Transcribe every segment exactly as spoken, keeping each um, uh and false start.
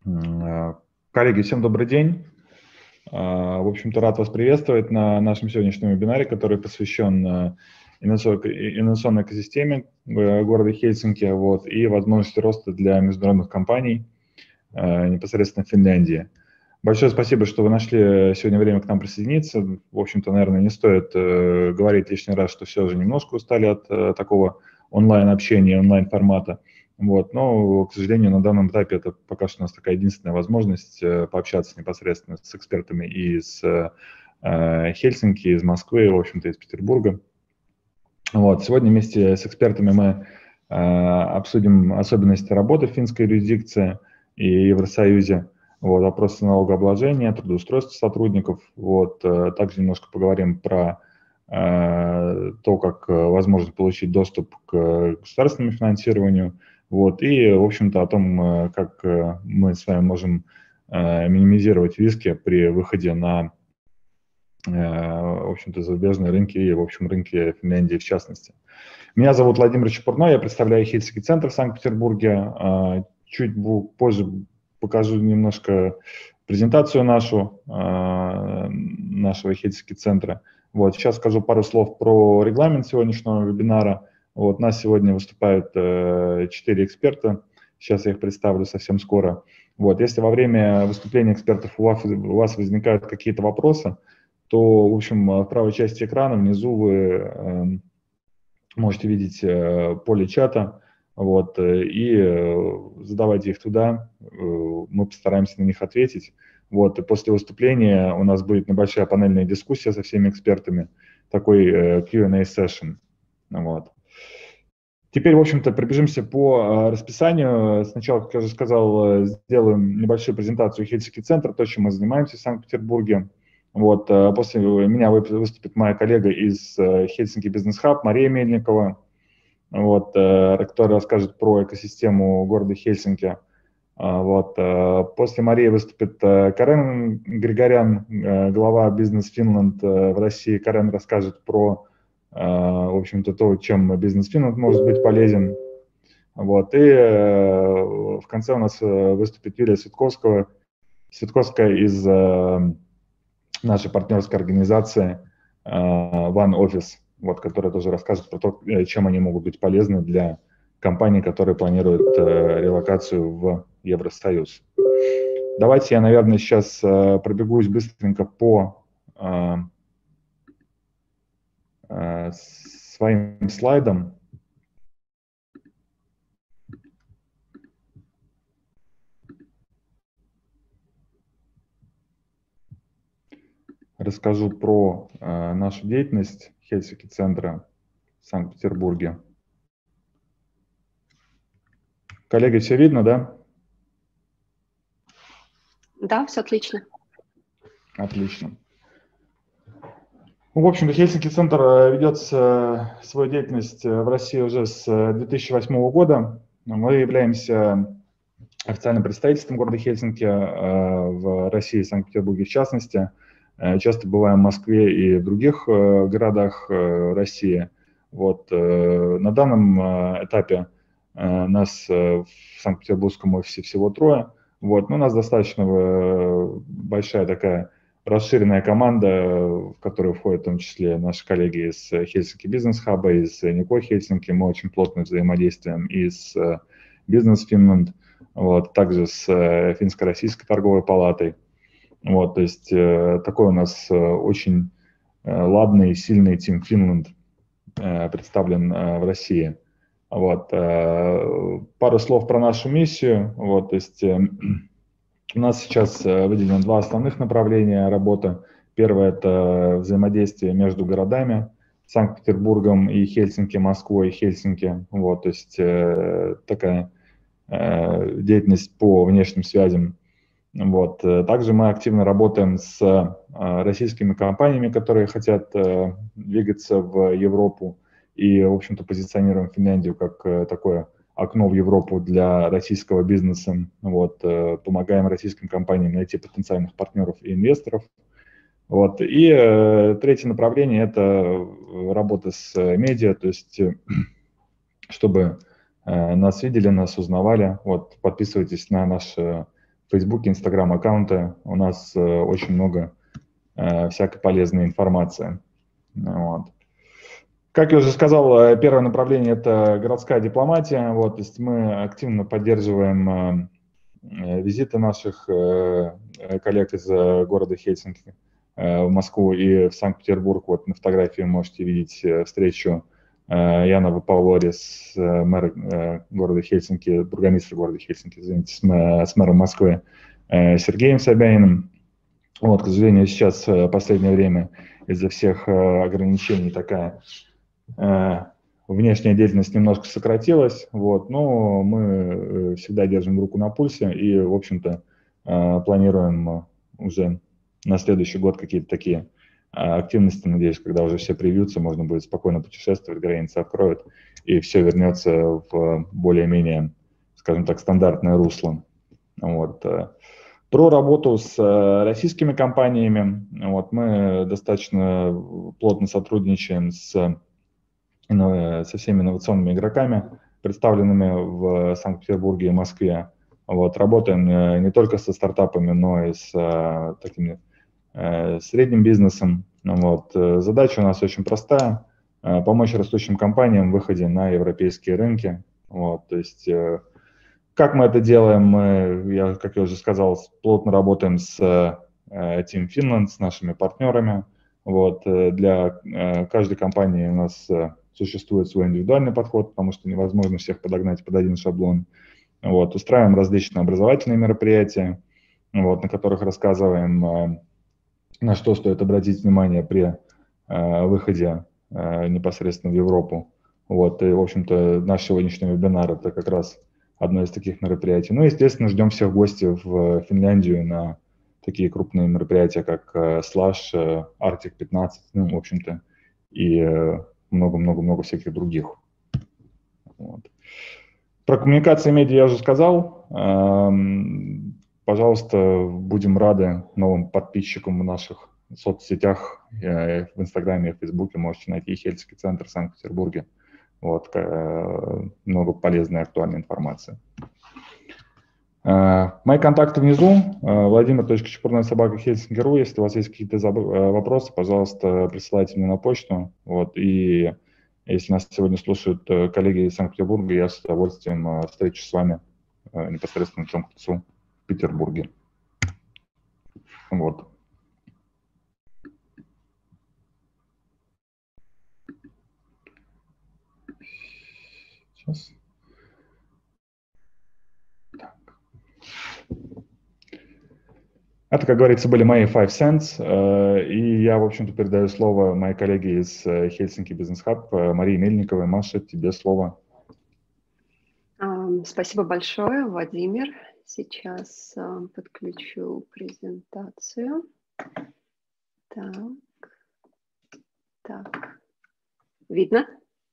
Коллеги, всем добрый день. В общем-то, рад вас приветствовать на нашем сегодняшнем вебинаре, который посвящен инновационной экосистеме города Хельсинки, вот, и возможности роста для международных компаний непосредственно в Финляндии. Большое спасибо, что вы нашли сегодня время к нам присоединиться. В общем-то, наверное, не стоит говорить лишний раз, что все же немножко устали от такого онлайн-общения, онлайн-формата. Вот. Но, к сожалению, на данном этапе это пока что у нас такая единственная возможность пообщаться непосредственно с экспертами из э, Хельсинки, из Москвы, в общем-то, из Петербурга. Вот. Сегодня вместе с экспертами мы э, обсудим особенности работы в финской юрисдикции и Евросоюзе, вот, вопросы налогообложения, трудоустройства сотрудников. Вот. Также немножко поговорим про э, то, как возможно получить доступ к государственному финансированию. Вот, и, в общем-то, о том, как мы с вами можем минимизировать риски при выходе на, в общем-то, зарубежные рынки и, в общем, рынки Финляндии в частности. Меня зовут Владимир Чепурной, я представляю Хельсинки центр в Санкт-Петербурге. Чуть позже покажу немножко презентацию нашу, нашего Хельсинки центра. Вот, сейчас скажу пару слов про регламент сегодняшнего вебинара. Вот, у нас сегодня выступают четыре э, эксперта, сейчас я их представлю совсем скоро. Вот, если во время выступления экспертов у вас, у вас возникают какие-то вопросы, то, в общем, в правой части экрана внизу вы э, можете видеть э, поле чата, вот, и э, задавайте их туда, э, мы постараемся на них ответить. Вот, и после выступления у нас будет небольшая панельная дискуссия со всеми экспертами, такой э, кью энд эй-сессион. Вот. Теперь, в общем-то, пробежимся по расписанию. Сначала, как я уже сказал, сделаем небольшую презентацию Хельсинки центра, то, чем мы занимаемся в Санкт-Петербурге. Вот, после меня выступит моя коллега из Хельсинки Бизнес Хаб Мария Мельникова, вот, которая расскажет про экосистему города Хельсинки. Вот, после Марии выступит Карен Григорян, глава Business Finland в России. Карен расскажет про, в общем-то, то, чем Business Finland может быть полезен. Вот. И в конце у нас выступит Юлия Светковская, Светковская из нашей партнерской организации One Office, вот, которая тоже расскажет про то, чем они могут быть полезны для компаний, которые планируют релокацию в Евросоюз. Давайте я, наверное, сейчас пробегусь быстренько по своим слайдам. Расскажу про э, нашу деятельность Хельсинки центра в Санкт-Петербурге. Коллеги, все видно, да? Да, все отлично. Отлично. Ну, в общем-то, Хельсинки центр ведет свою деятельность в России уже с две тысячи восьмого года. Мы являемся официальным представительством города Хельсинки в России, Санкт-Петербурге в частности. Часто бываем в Москве и в других городах России. Вот. На данном этапе нас в Санкт-Петербургском офисе всего трое. Вот. Но у нас достаточно большая такая расширенная команда, в которую входят в том числе наши коллеги из Хельсинки Бизнес Хаба, из Нико Хельсинки. Мы очень плотно взаимодействуем и с Business Finland, вот, также с Финско-Российской торговой палатой. Вот, то есть такой у нас очень ладный, сильный Team Finland представлен в России. Вот. Пару слов про нашу миссию. Вот, то есть у нас сейчас выделено два основных направления работы. Первое – это взаимодействие между городами Санкт-Петербургом и Хельсинки, Москвой и Хельсинки. Вот, то есть такая деятельность по внешним связям. Вот. Также мы активно работаем с российскими компаниями, которые хотят двигаться в Европу, и, в общем-то, позиционируем Финляндию как такое окно в Европу для российского бизнеса. Вот. Помогаем российским компаниям найти потенциальных партнеров и инвесторов. Вот. И третье направление – это работа с медиа, то есть чтобы нас видели, нас узнавали. Вот. Подписывайтесь на наш Фейсбуке, Инстаграм аккаунты. У нас очень много всякой полезной информации. Вот. Как я уже сказал, первое направление – это городская дипломатия. Вот, то есть мы активно поддерживаем визиты наших коллег из города Хельсинки в Москву и в Санкт-Петербург. Вот на фотографии можете видеть встречу Яна Вапалорис, мэр города Хельсинки, бургомистр города Хельсинки, извините, с мэром Москвы Сергеем Собяниным. Вот, к сожалению, сейчас в последнее время из-за всех ограничений такая внешняя деятельность немножко сократилась, вот, но мы всегда держим руку на пульсе и, в общем-то, планируем уже на следующий год какие-то такие активности, надеюсь, когда уже все привьются, можно будет спокойно путешествовать, границы откроют, и все вернется в более-менее, скажем так, стандартное русло. Вот. Про работу с российскими компаниями. Вот, мы достаточно плотно сотрудничаем с, со всеми инновационными игроками, представленными в Санкт-Петербурге и Москве. Вот, работаем не только со стартапами, но и с такими средним бизнесом. Вот. Задача у нас очень простая – помочь растущим компаниям в выходе на европейские рынки. Вот. То есть, как мы это делаем? Мы, я, как я уже сказал, плотно работаем с Team Finland, с нашими партнерами. Вот. Для каждой компании у нас существует свой индивидуальный подход, потому что невозможно всех подогнать под один шаблон. Вот. Устраиваем различные образовательные мероприятия, вот, на которых рассказываем, на что стоит обратить внимание при э, выходе э, непосредственно в Европу. Вот, и, в общем-то, наш сегодняшний вебинар – это как раз одно из таких мероприятий. Ну, естественно, ждем всех гостей в Финляндию на такие крупные мероприятия, как э, Slash, э, Arctic пятнадцать, ну, в общем-то, и много-много-много э, всяких других. Вот. Про коммуникации медиа я уже сказал. Эм, Пожалуйста, будем рады новым подписчикам в наших соцсетях, в Инстаграме и в Фейсбуке. Можете найти Хельсинский центр в Санкт-Петербурге. Вот, много полезной и актуальной информации. Мои контакты внизу. владимир точка чепурная собака хельсинки точка ру. Если у вас есть какие-то вопросы, пожалуйста, присылайте мне на почту. Вот, и если нас сегодня слушают коллеги из Санкт-Петербурга, я с удовольствием встречусь с вами непосредственно лицом к лицу в Петербурге. Вот. Сейчас. Так. Это, как говорится, были мои five cents, и я, в общем-то, передаю слово моей коллеге из Helsinki Business Hub, Марии Мельниковой. Маша, тебе слово. Спасибо большое, Владимир. Сейчас подключу презентацию. Так, так. Видно?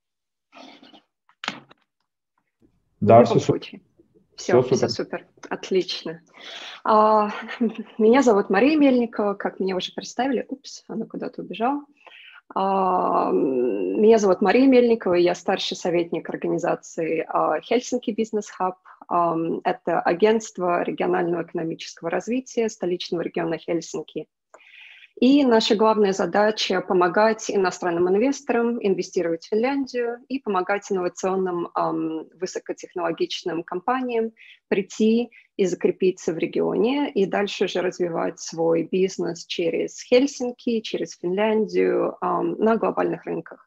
Да, в все супер. Все, все, все супер. Отлично. А, меня зовут Мария Мельникова, как меня уже представили. Упс, она куда-то убежала. А, меня зовут Мария Мельникова, я старший советник организации а, Helsinki Business Hub. А, это агентство регионального экономического развития столичного региона Хельсинки. И наша главная задача – помогать иностранным инвесторам инвестировать в Финляндию и помогать инновационным эм, высокотехнологичным компаниям прийти и закрепиться в регионе, и дальше уже развивать свой бизнес через Хельсинки, через Финляндию эм, на глобальных рынках.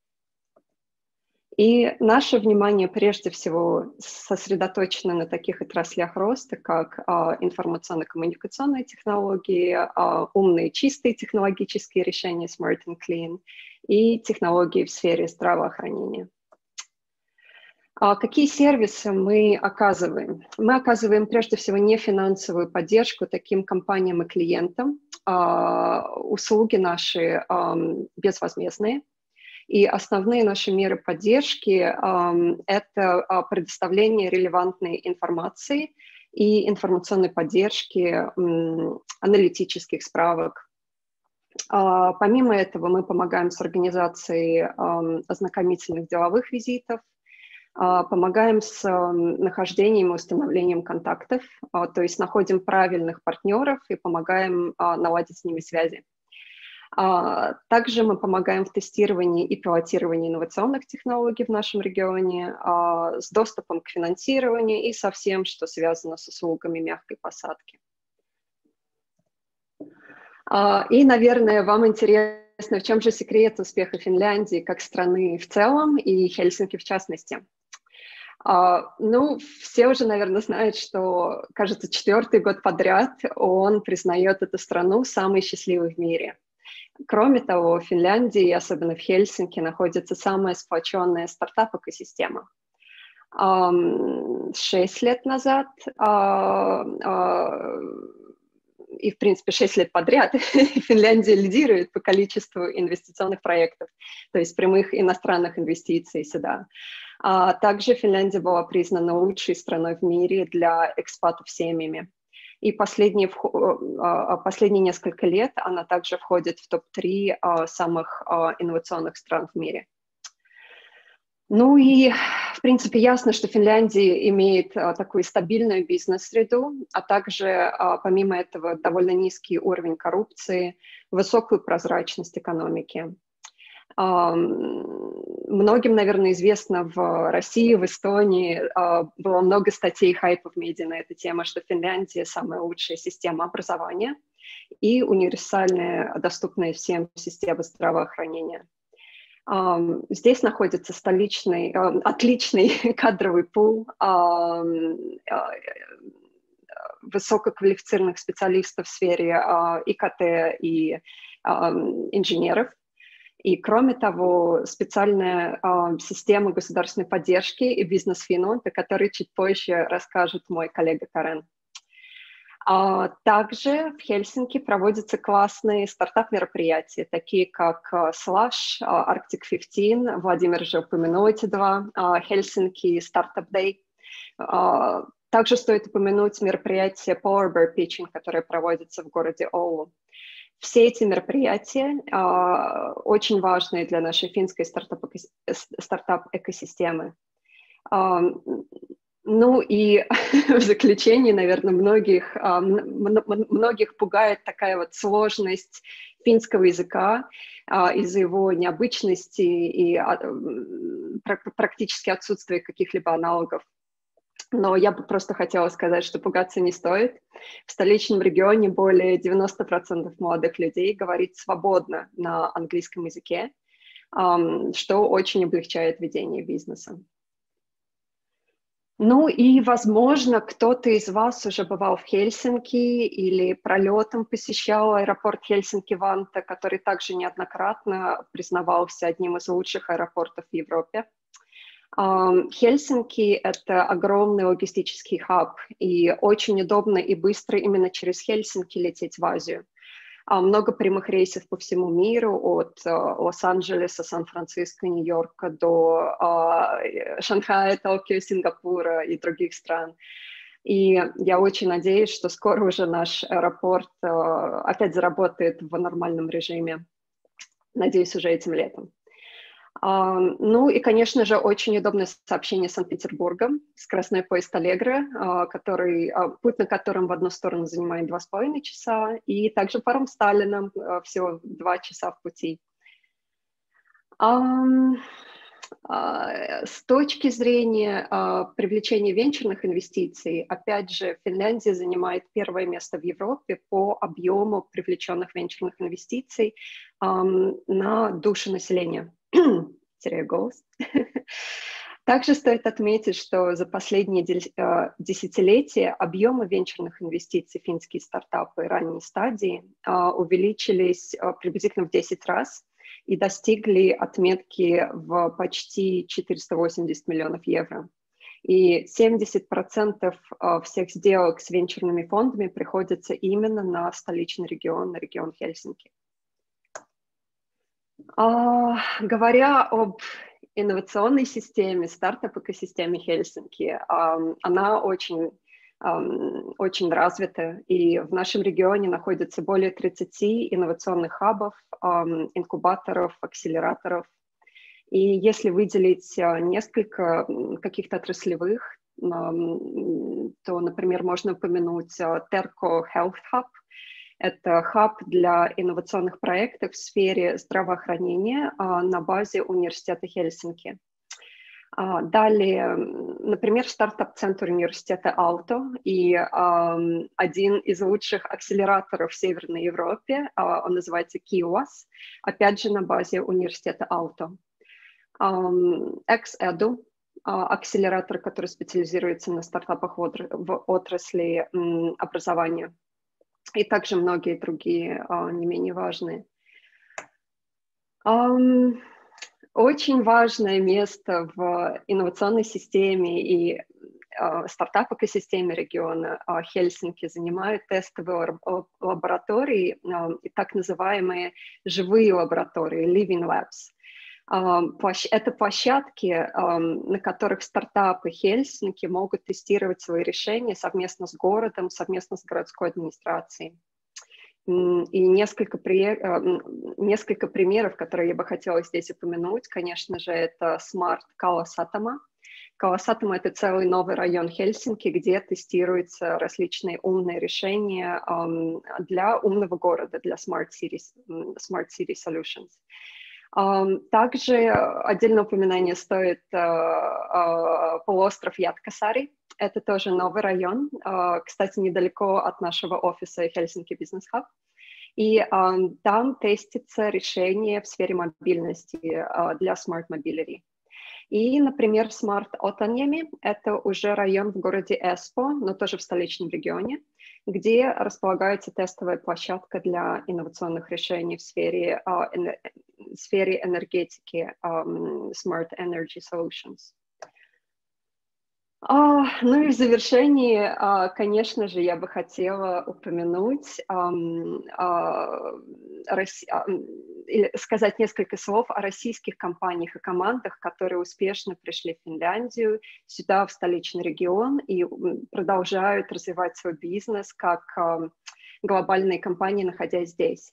И наше внимание прежде всего сосредоточено на таких отраслях роста, как а, информационно-коммуникационные технологии, а, умные чистые технологические решения Smart and Clean и технологии в сфере здравоохранения. А какие сервисы мы оказываем? Мы оказываем прежде всего нефинансовую поддержку таким компаниям и клиентам. А, услуги наши а, безвозмездные. И основные наши меры поддержки um, – это uh, предоставление релевантной информации и информационной поддержки, um, аналитических справок. Uh, помимо этого мы помогаем с организацией um, ознакомительных деловых визитов, Помогаем с нахождением и установлением контактов, то есть находим правильных партнеров и помогаем наладить с ними связи. Также мы помогаем в тестировании и пилотировании инновационных технологий в нашем регионе с доступом к финансированию и со всем, что связано с услугами мягкой посадки. И, наверное, вам интересно, в чем же секрет успеха Финляндии как страны в целом и Хельсинки в частности. Uh, ну, все уже, наверное, знают, что, кажется, четвертый год подряд ООН признает эту страну самой счастливой в мире. Кроме того, в Финляндии, особенно в Хельсинки, находится самая сплоченная стартап-экосистема. Um, шесть лет назад, uh, uh, и, в принципе, шесть лет подряд, Финляндия лидирует по количеству инвестиционных проектов, то есть прямых иностранных инвестиций сюда. А также Финляндия была признана лучшей страной в мире для экспатов семьями. И последние, последние несколько лет она также входит в топ три самых инновационных стран в мире. Ну и, в принципе, ясно, что Финляндия имеет такую стабильную бизнес-среду, а также, помимо этого, довольно низкий уровень коррупции, высокую прозрачность экономики. Многим, наверное, известно, в России, в Эстонии было много статей, хайпов в медиа на эту тему, что Финляндия самая лучшая система образования и универсальная, доступная всем система здравоохранения. Здесь находится столичный, отличный кадровый пул высококвалифицированных специалистов в сфере И К Т и инженеров. И, кроме того, специальная э, система государственной поддержки и бизнес-финансы, о которой чуть позже расскажет мой коллега Карен. А также в Хельсинки проводятся классные стартап-мероприятия, такие как Slash, Arctic пятнадцать, Владимир же упомянул эти два, Helsinki Startup Day. Также стоит упомянуть мероприятие Polar Bear Pitching, которое проводится в городе Оулу. Все эти мероприятия э, очень важные для нашей финской стартап-экосистемы. Э, ну и в заключение, наверное, многих, э, многих пугает такая вот сложность финского языка э, из-за его необычности и э, практически отсутствия каких-либо аналогов. Но я бы просто хотела сказать, что пугаться не стоит. В столичном регионе более девяноста процентов молодых людей говорит свободно на английском языке, что очень облегчает ведение бизнеса. Ну и, возможно, кто-то из вас уже бывал в Хельсинки или пролетом посещал аэропорт Хельсинки-Ванта, который также неоднократно признавался одним из лучших аэропортов в Европе. Хельсинки — это огромный логистический хаб, и очень удобно и быстро именно через Хельсинки лететь в Азию. Много прямых рейсов по всему миру, от Лос-Анджелеса, Сан-Франциско, Нью-Йорка до Шанхая, Токио, Сингапура и других стран. И я очень надеюсь, что скоро уже наш аэропорт опять заработает в нормальном режиме. Надеюсь, уже этим летом. Uh, ну и, конечно же, очень удобное сообщение с Санкт-Петербургом, скоростной поезд Аллегро, uh, который, uh, путь на котором в одну сторону занимает два с половиной часа, и также паром Сталином uh, всего два часа в пути. Um, uh, с точки зрения uh, привлечения венчурных инвестиций, опять же, Финляндия занимает первое место в Европе по объему привлеченных венчурных инвестиций um, на душу населения. Теряю голос. Также стоит отметить, что за последние десятилетия объемы венчурных инвестиций в финские стартапы ранней стадии увеличились приблизительно в десять раз и достигли отметки в почти четыреста восемьдесят миллионов евро. И семьдесят процентов всех сделок с венчурными фондами приходится именно на столичный регион, на регион Хельсинки. Uh, говоря об инновационной системе, стартап-экосистеме Хельсинки, um, она очень, um, очень развита, и в нашем регионе находится более тридцати инновационных хабов, um, инкубаторов, акселераторов. И если выделить несколько каких-то отраслевых, то, например, можно упомянуть Terco Health Hub. Это хаб для инновационных проектов в сфере здравоохранения на базе университета Хельсинки. Далее, например, стартап-центр университета Aalto и один из лучших акселераторов в Северной Европе, он называется Kiuas, опять же на базе университета Aalto. X-Edu, акселератор, который специализируется на стартапах в отрасли образования. И также многие другие не менее важные. Очень важное место в инновационной системе и стартап-экосистеме региона Хельсинки занимают тестовые лаборатории и так называемые живые лаборатории, living labs. Это площадки, на которых стартапы Хельсинки могут тестировать свои решения совместно с городом, совместно с городской администрацией. И несколько, при... несколько примеров, которые я бы хотела здесь упомянуть, конечно же, это Smart Kalasatama. Kalasatama — это целый новый район Хельсинки, где тестируются различные умные решения для умного города, для Smart City, Smart City Solutions. Также отдельное упоминание стоит полуостров Яткасари. Это тоже новый район, кстати, недалеко от нашего офиса Helsinki Business Hub. И там тестится решение в сфере мобильности для Smart Mobility. И, например, Smart Otaniemi — это уже район в городе Эспо, но тоже в столичном регионе, где располагается тестовая площадка для инновационных решений в сфере, uh, en- в сфере энергетики, um, Smart Energy Solutions. Uh, ну и в завершении, uh, конечно же, я бы хотела упомянуть, um, uh, Росси- uh, или сказать несколько слов о российских компаниях и командах, которые успешно пришли в Финляндию, сюда, в столичный регион, и продолжают развивать свой бизнес как uh, глобальные компании, находясь здесь.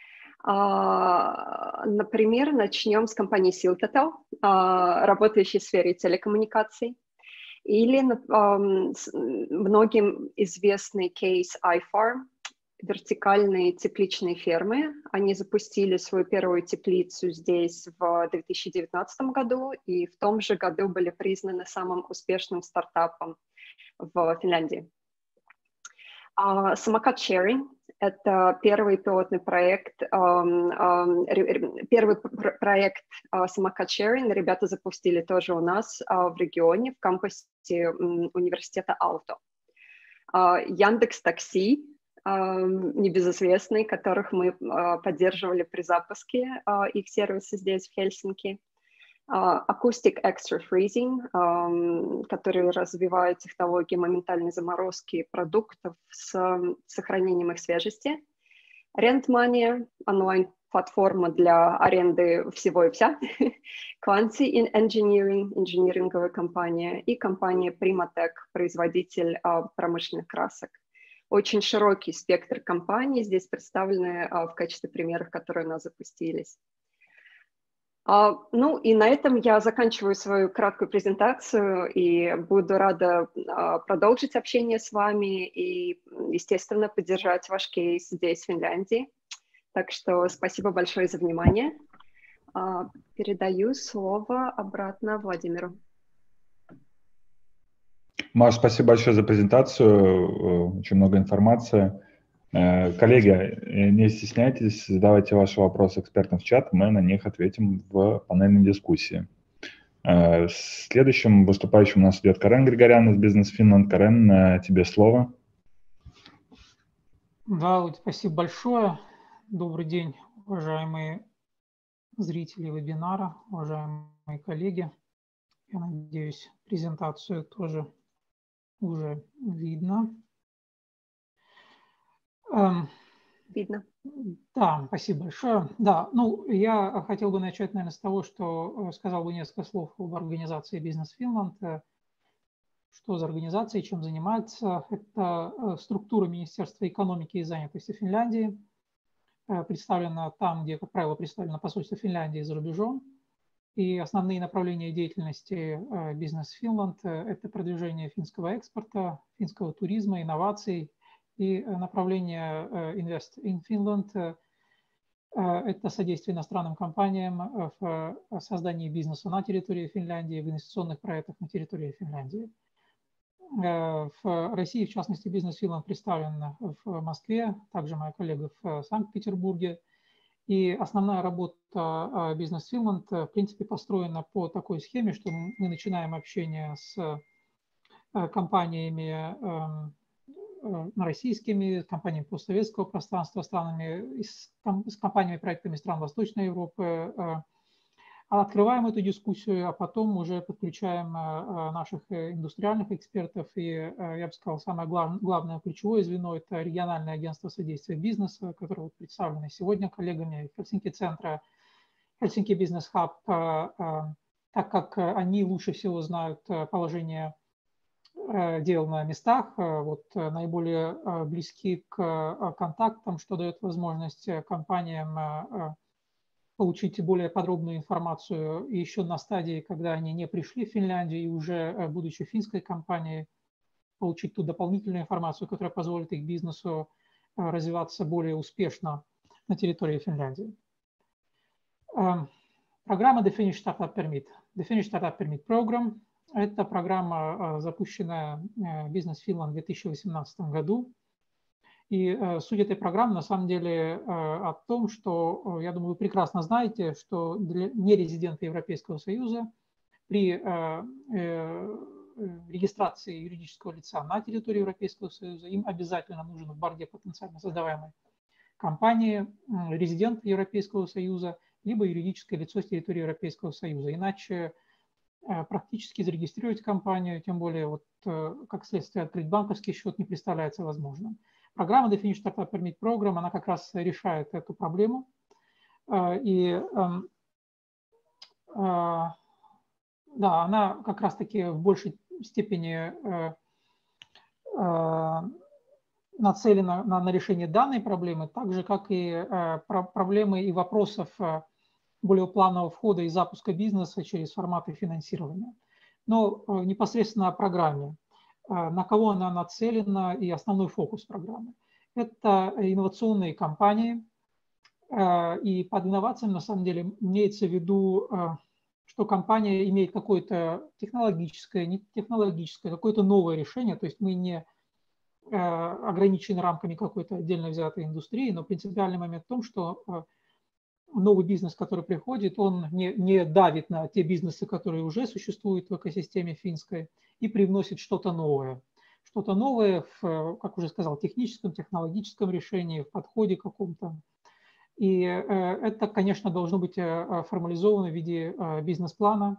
Uh, например, начнем с компании Siltatel, uh, работающей в сфере телекоммуникаций. Или um, многим известный кейс iFarm, вертикальные тепличные фермы. Они запустили свою первую теплицу здесь в две тысячи девятнадцатом году и в том же году были признаны самым успешным стартапом в Финляндии. Uh, самокат Sharing — это первый пилотный проект, um, um, первый пр- проект uh, самокат Sharing ребята запустили тоже у нас uh, в регионе, в кампусе um, университета Aalto. Uh, Яндекс.Такси, uh, небезызвестный, которых мы uh, поддерживали при запуске uh, их сервиса здесь, в Хельсинки. Uh, Acoustic Extra Freezing, um, который развивает технологии моментальной заморозки продуктов с um, сохранением их свежести. RentMoney, онлайн-платформа для аренды всего и вся. Quanti Engineering, инжиниринговая компания. И компания Primatech, производитель uh, промышленных красок. Очень широкий спектр компаний здесь представлены uh, в качестве примеров, которые у нас запустились. Uh, ну и на этом я заканчиваю свою краткую презентацию и буду рада uh, продолжить общение с вами и, естественно, поддержать ваш кейс здесь, в Финляндии. Так что спасибо большое за внимание. Uh, передаю слово обратно Владимиру. Маш, спасибо большое за презентацию, очень много информации. Коллеги, не стесняйтесь, задавайте ваши вопросы экспертам в чат, мы на них ответим в панельной дискуссии. Следующим выступающим у нас идет Карен Григорян из Business Finland. Карен, тебе слово. Да, спасибо большое. Добрый день, уважаемые зрители вебинара, уважаемые коллеги. Я надеюсь, презентацию тоже уже видно. Видно. Да, спасибо большое. Да, ну, я хотел бы начать, наверное, с того, что сказал бы несколько слов об организации Business Finland. Что за организация и чем занимается? Это структура Министерства экономики и занятости Финляндии. Представлена там, где, как правило, представлено посольство Финляндии за рубежом. И основные направления деятельности Business Finland – это продвижение финского экспорта, финского туризма, инноваций. И направление Invest in Finland – это содействие иностранным компаниям в создании бизнеса на территории Финляндии, в инвестиционных проектах на территории Финляндии. В России, в частности, Business Finland представлен в Москве, также моя коллега в Санкт-Петербурге. И основная работа Business Finland, в принципе, построена по такой схеме, что мы начинаем общение с компаниями российскими, компаниями постсоветского пространства, странами, с компаниями, проектами стран Восточной Европы. Открываем эту дискуссию, а потом уже подключаем наших индустриальных экспертов. И, я бы сказал, самое главное ключевое звено – это региональное агентство содействия бизнеса, которое представлено сегодня коллегами Хельсинки-центра, Helsinki Business Hub, так как они лучше всего знают положение дел на местах, вот, наиболее близки к контактам, что дает возможность компаниям получить более подробную информацию еще на стадии, когда они не пришли в Финляндию, и уже, будучи финской компанией, получить ту дополнительную информацию, которая позволит их бизнесу развиваться более успешно на территории Финляндии. Программа The Finnish Startup Permit. The Finnish Startup Permit Program – это программа, запущенная Business Finland в две тысячи восемнадцатом году. И э, суть этой программы на самом деле э, о том, что, я думаю, вы прекрасно знаете, что для нерезидента Европейского Союза при э, э, регистрации юридического лица на территории Европейского Союза им обязательно нужен в борде потенциально создаваемой компании э, резидент Европейского Союза либо юридическое лицо с территории Европейского Союза. Иначе э, практически зарегистрировать компанию, тем более вот, э, как следствие открыть банковский счет, не представляется возможным. Программа The Finnish Startup Permit Program, она как раз решает эту проблему. И да, она как раз-таки в большей степени нацелена на, на решение данной проблемы, так же, как и проблемы и вопросов более планового входа и запуска бизнеса через форматы финансирования. Но непосредственно о программе. На кого она нацелена и основной фокус программы. Это инновационные компании, и под инновациями на самом деле имеется в виду, что компания имеет какое-то технологическое, не технологическое, какое-то новое решение, то есть мы не ограничены рамками какой-то отдельно взятой индустрии, но принципиальный момент в том, что новый бизнес, который приходит, он не, не давит на те бизнесы, которые уже существуют в экосистеме финской, и привносит что-то новое. Что-то новое, в, как уже сказал, техническом, технологическом решении, в подходе каком-то. И это, конечно, должно быть формализовано в виде бизнес-плана,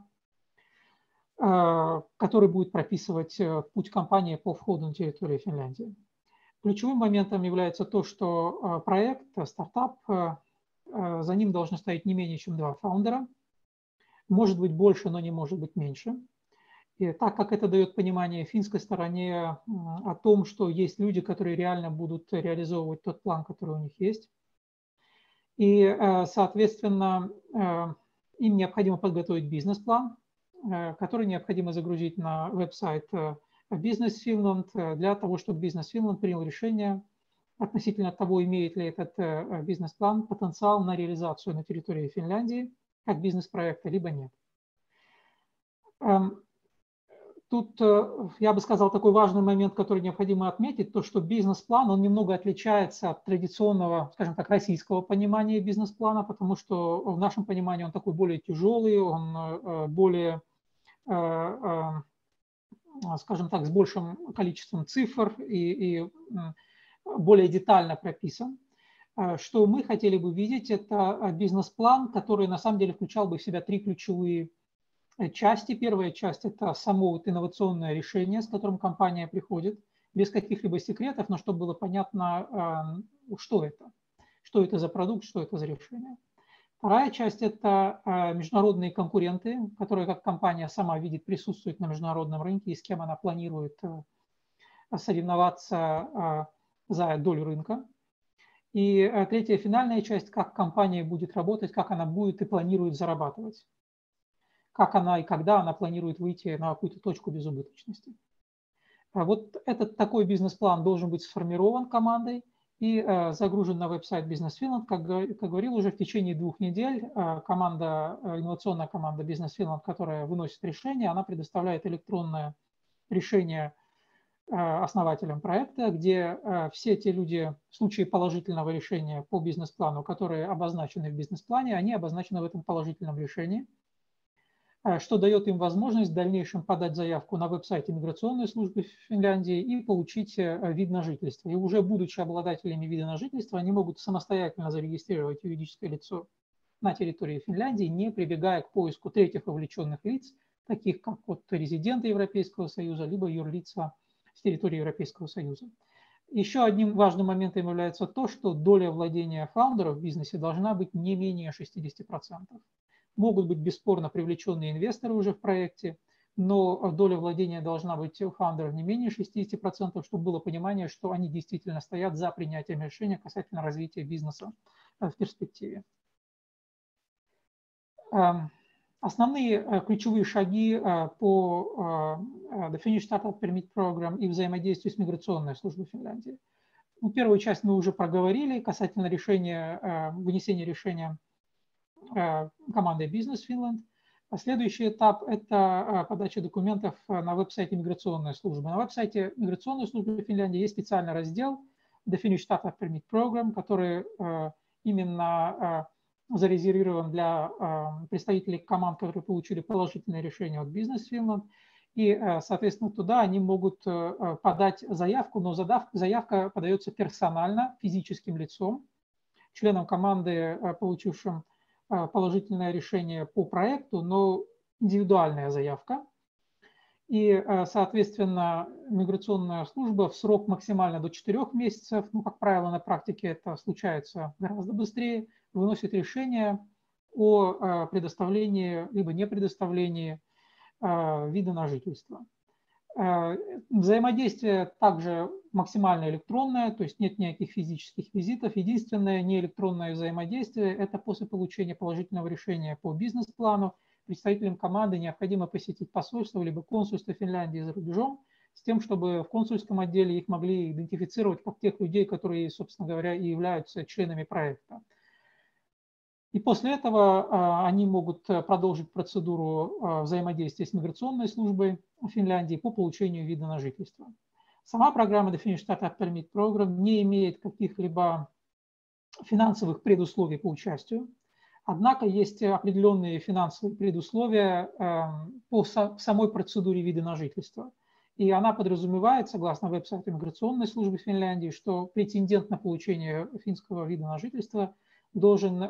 который будет прописывать путь компании по входу на территорию Финляндии. Ключевым моментом является то, что проект, стартап, за ним должно стоять не менее чем два фаундера. Может быть больше, но не может быть меньше. И так как это дает понимание финской стороне о том, что есть люди, которые реально будут реализовывать тот план, который у них есть. И, соответственно, им необходимо подготовить бизнес-план, который необходимо загрузить на веб-сайт Business Finland для того, чтобы Business Finland принял решение относительно того, имеет ли этот бизнес-план потенциал на реализацию на территории Финляндии как бизнес-проекта, либо нет. Тут я бы сказал такой важный момент, который необходимо отметить, то, что бизнес-план, он немного отличается от традиционного, скажем так, российского понимания бизнес-плана, потому что в нашем понимании он такой более тяжелый, он более, скажем так, с большим количеством цифр и, и более детально прописан. Что мы хотели бы видеть, это бизнес-план, который на самом деле включал бы в себя три ключевые части. Первая часть – это само вот инновационное решение, с которым компания приходит, без каких-либо секретов, но чтобы было понятно, что это, что это за продукт, что это за решение. Вторая часть – это международные конкуренты, которые как компания сама видит, присутствуют на международном рынке и с кем она планирует соревноваться за долю рынка. И третья финальная часть, как компания будет работать, как она будет и планирует зарабатывать. как она и когда она планирует выйти на какую-то точку безубыточности. Вот этот такой бизнес-план должен быть сформирован командой и загружен на веб-сайт Business Finland. Как, как говорил, уже в течение двух недель команда, инновационная команда Business Finland, которая выносит решение, она предоставляет электронное решение основателям проекта, где все те люди в случае положительного решения по бизнес-плану, которые обозначены в бизнес-плане, они обозначены в этом положительном решении, что дает им возможность в дальнейшем подать заявку на веб-сайте миграционной службы Финляндии и получить вид на жительство. И уже будучи обладателями вида на жительство, они могут самостоятельно зарегистрировать юридическое лицо на территории Финляндии, не прибегая к поиску третьих вовлеченных лиц, таких как вот резиденты Европейского Союза, либо юрлица с территории Европейского Союза. Еще одним важным моментом является то, что доля владения фаундеров в бизнесе должна быть не менее шестидесяти процентов. Могут быть бесспорно привлеченные инвесторы уже в проекте, но доля владения должна быть у фаундеров не менее шестидесяти процентов, чтобы было понимание, что они действительно стоят за принятием решения касательно развития бизнеса в перспективе. Основные ключевые шаги по The Finnish Startup Permit Program и взаимодействию с миграционной службой Финляндии. Ну, первую часть мы уже проговорили касательно решения, вынесения решения командой Business Finland. А следующий этап – это подача документов на веб-сайте миграционной службы. На веб-сайте миграционной службы Финляндии есть специальный раздел The Finnish Startup Permit Program, который именно зарезервирован для представителей команд, которые получили положительное решение от Business Finland. И, соответственно, туда они могут подать заявку, но заявка подается персонально, физическим лицом, членам команды, получившим положительное решение по проекту, но индивидуальная заявка. И, соответственно, миграционная служба в срок максимально до четырёх месяцев, ну, как правило, на практике это случается гораздо быстрее, выносит решение о предоставлении либо не предоставлении вида на жительство. Взаимодействие также максимально электронное, то есть нет никаких физических визитов. Единственное неэлектронное взаимодействие – это после получения положительного решения по бизнес-плану представителям команды необходимо посетить посольство либо консульство Финляндии за рубежом с тем, чтобы в консульском отделе их могли идентифицировать как тех людей, которые, собственно говоря, и являются членами проекта. И после этого они могут продолжить процедуру взаимодействия с миграционной службой Финляндии по получению вида на жительство. Сама программа The Finnish Startup Permit Program не имеет каких-либо финансовых предусловий по участию, однако есть определенные финансовые предусловия по самой процедуре вида на жительство. И она подразумевает, согласно веб-сайту миграционной службы Финляндии, что претендент на получение финского вида на жительство должен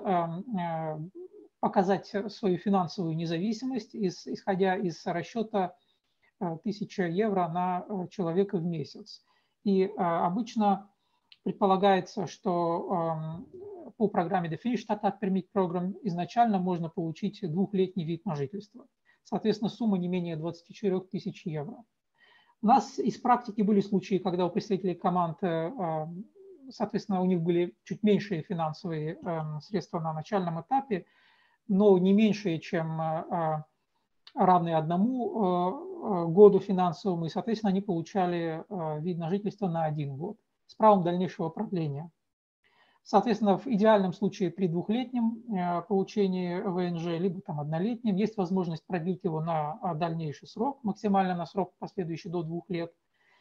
показать свою финансовую независимость, исходя из расчета тысяча евро на человека в месяц. И обычно предполагается, что по программе The Finnish Startup Permit Program изначально можно получить двухлетний вид на жительство. Соответственно, сумма не менее двадцати четырёх тысяч евро. У нас из практики были случаи, когда у представителей команд, соответственно, у них были чуть меньшие финансовые средства на начальном этапе, но не меньшие, чем равные одному году финансовому, и, соответственно, они получали вид на жительство на один год с правом дальнейшего продления. Соответственно, в идеальном случае при двухлетнем получении ВНЖ, либо там однолетнем, есть возможность продлить его на дальнейший срок, максимально на срок последующий до двух лет,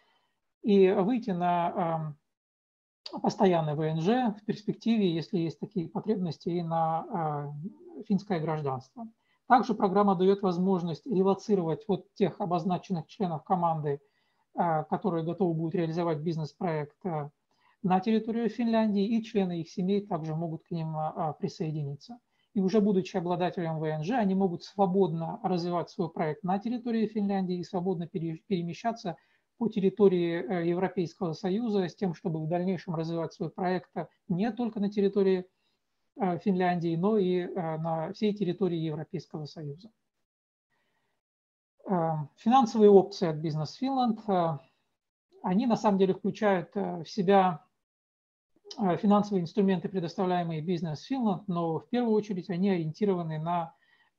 и выйти на постоянный ВНЖ в перспективе, если есть такие потребности, и на финское гражданство. Также программа дает возможность релоцировать вот тех обозначенных членов команды, которые готовы будут реализовать бизнес-проект на территорию Финляндии, и члены их семей также могут к ним присоединиться. И уже будучи обладателем ВНЖ, они могут свободно развивать свой проект на территории Финляндии и свободно перемещаться по территории Европейского Союза с тем, чтобы в дальнейшем развивать свой проект не только на территории Финляндии, но и на всей территории Европейского Союза. Финансовые опции от Business Finland, они на самом деле включают в себя финансовые инструменты, предоставляемые Business Finland, но в первую очередь они ориентированы на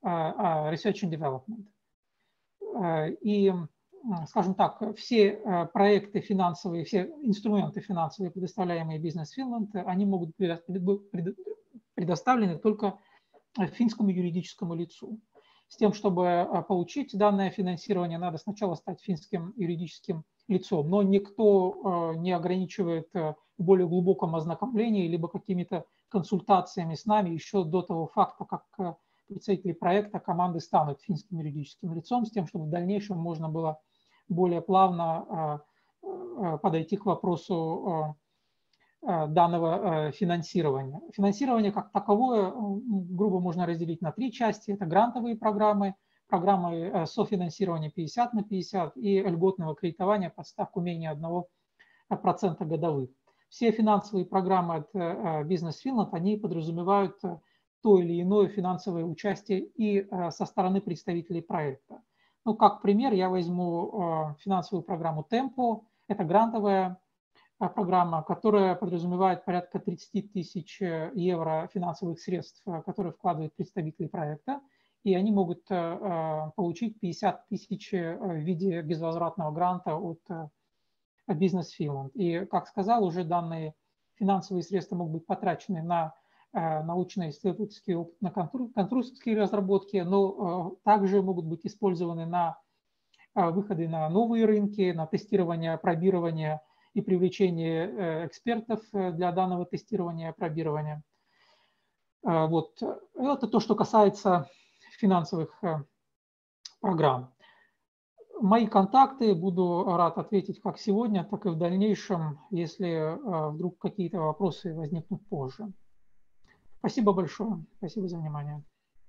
Research and Development. И, скажем так, все проекты финансовые, все инструменты финансовые, предоставляемые Business Finland, они могут быть предоставлены только финскому юридическому лицу. С тем, чтобы получить данное финансирование, надо сначала стать финским юридическим лицом, но никто не ограничивает в более глубоком ознакомлении либо какими-то консультациями с нами еще до того факта, как представители проекта, команды станут финским юридическим лицом, с тем, чтобы в дальнейшем можно было более плавно подойти к вопросу данного финансирования. Финансирование как таковое, грубо можно разделить на три части. Это грантовые программы, программы софинансирования пятьдесят на пятьдесят и льготного кредитования под ставку менее одного процента годовых. Все финансовые программы от Business Finland, они подразумевают то или иное финансовое участие и со стороны представителей проекта. Ну, как пример, я возьму финансовую программу Tempo. Это грантовая программа, которая подразумевает порядка тридцать тысяч евро финансовых средств, которые вкладывают представители проекта, и они могут получить пятьдесят тысяч в виде безвозвратного гранта от Business Finland. И, как сказал, уже данные финансовые средства могут быть потрачены на научно-исследовательские опыт, на конструкторские разработки, но также могут быть использованы на выходы на новые рынки, на тестирование, пробирование и привлечение экспертов для данного тестирования, пробирования. Вот. Это то, что касается финансовых программ. Мои контакты, буду рад ответить как сегодня, так и в дальнейшем, если вдруг какие-то вопросы возникнут позже. Спасибо большое. Спасибо за внимание.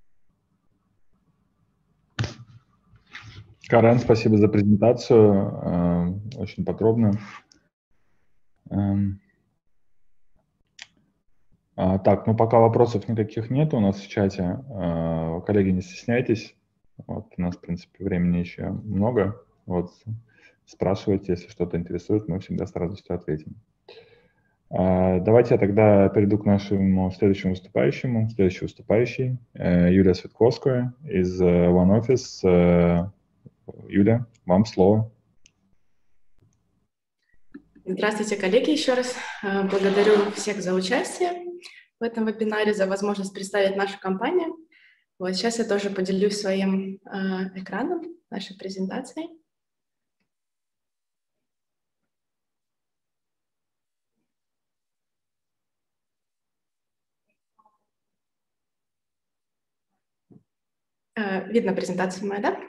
Карен, спасибо за презентацию. Очень подробно. Так, ну пока вопросов никаких нет у нас в чате. Коллеги, не стесняйтесь. Вот, у нас, в принципе, времени еще много. Вот, спрашивайте, если что-то интересует, мы всегда с радостью ответим. Давайте я тогда перейду к нашему следующему выступающему. Следующий выступающий Юлия Светковская из OneOffice. Юля, вам слово. Здравствуйте, коллеги, еще раз. Благодарю всех за участие в этом вебинаре, за возможность представить нашу компанию. Вот сейчас я тоже поделюсь своим экраном нашей презентации. Видно презентацию мою, да?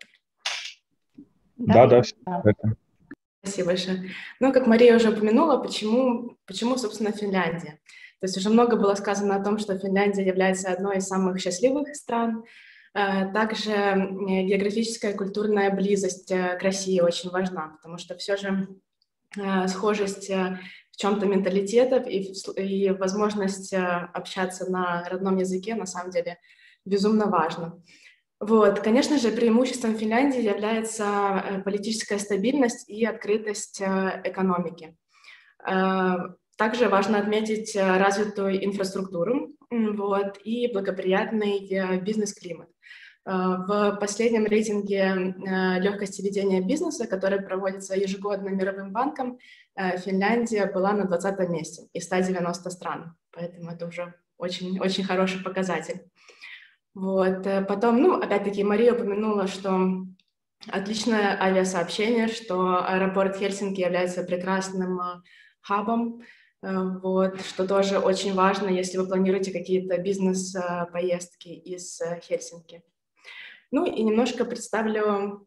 Да, да. да. Спасибо большое. Ну, как Мария уже упомянула, почему, почему, собственно, Финляндия? То есть уже много было сказано о том, что Финляндия является одной из самых счастливых стран. Также географическая и культурная близость к России очень важна, потому что все же схожесть в чем-то менталитетов и, и возможность общаться на родном языке на самом деле безумно важно. Вот, конечно же, преимуществом Финляндии является политическая стабильность и открытость экономики. Также важно отметить развитую инфраструктуру, вот, и благоприятный бизнес-климат. В последнем рейтинге легкости ведения бизнеса, который проводится ежегодно Мировым банком, Финляндия была на двадцатом месте из ста девяноста стран, поэтому это уже очень, очень хороший показатель. Вот. Потом, ну, опять-таки, Мария упомянула, что отличное авиасообщение, что аэропорт Хельсинки является прекрасным хабом, вот, что тоже очень важно, если вы планируете какие-то бизнес-поездки из Хельсинки. Ну и немножко представлю,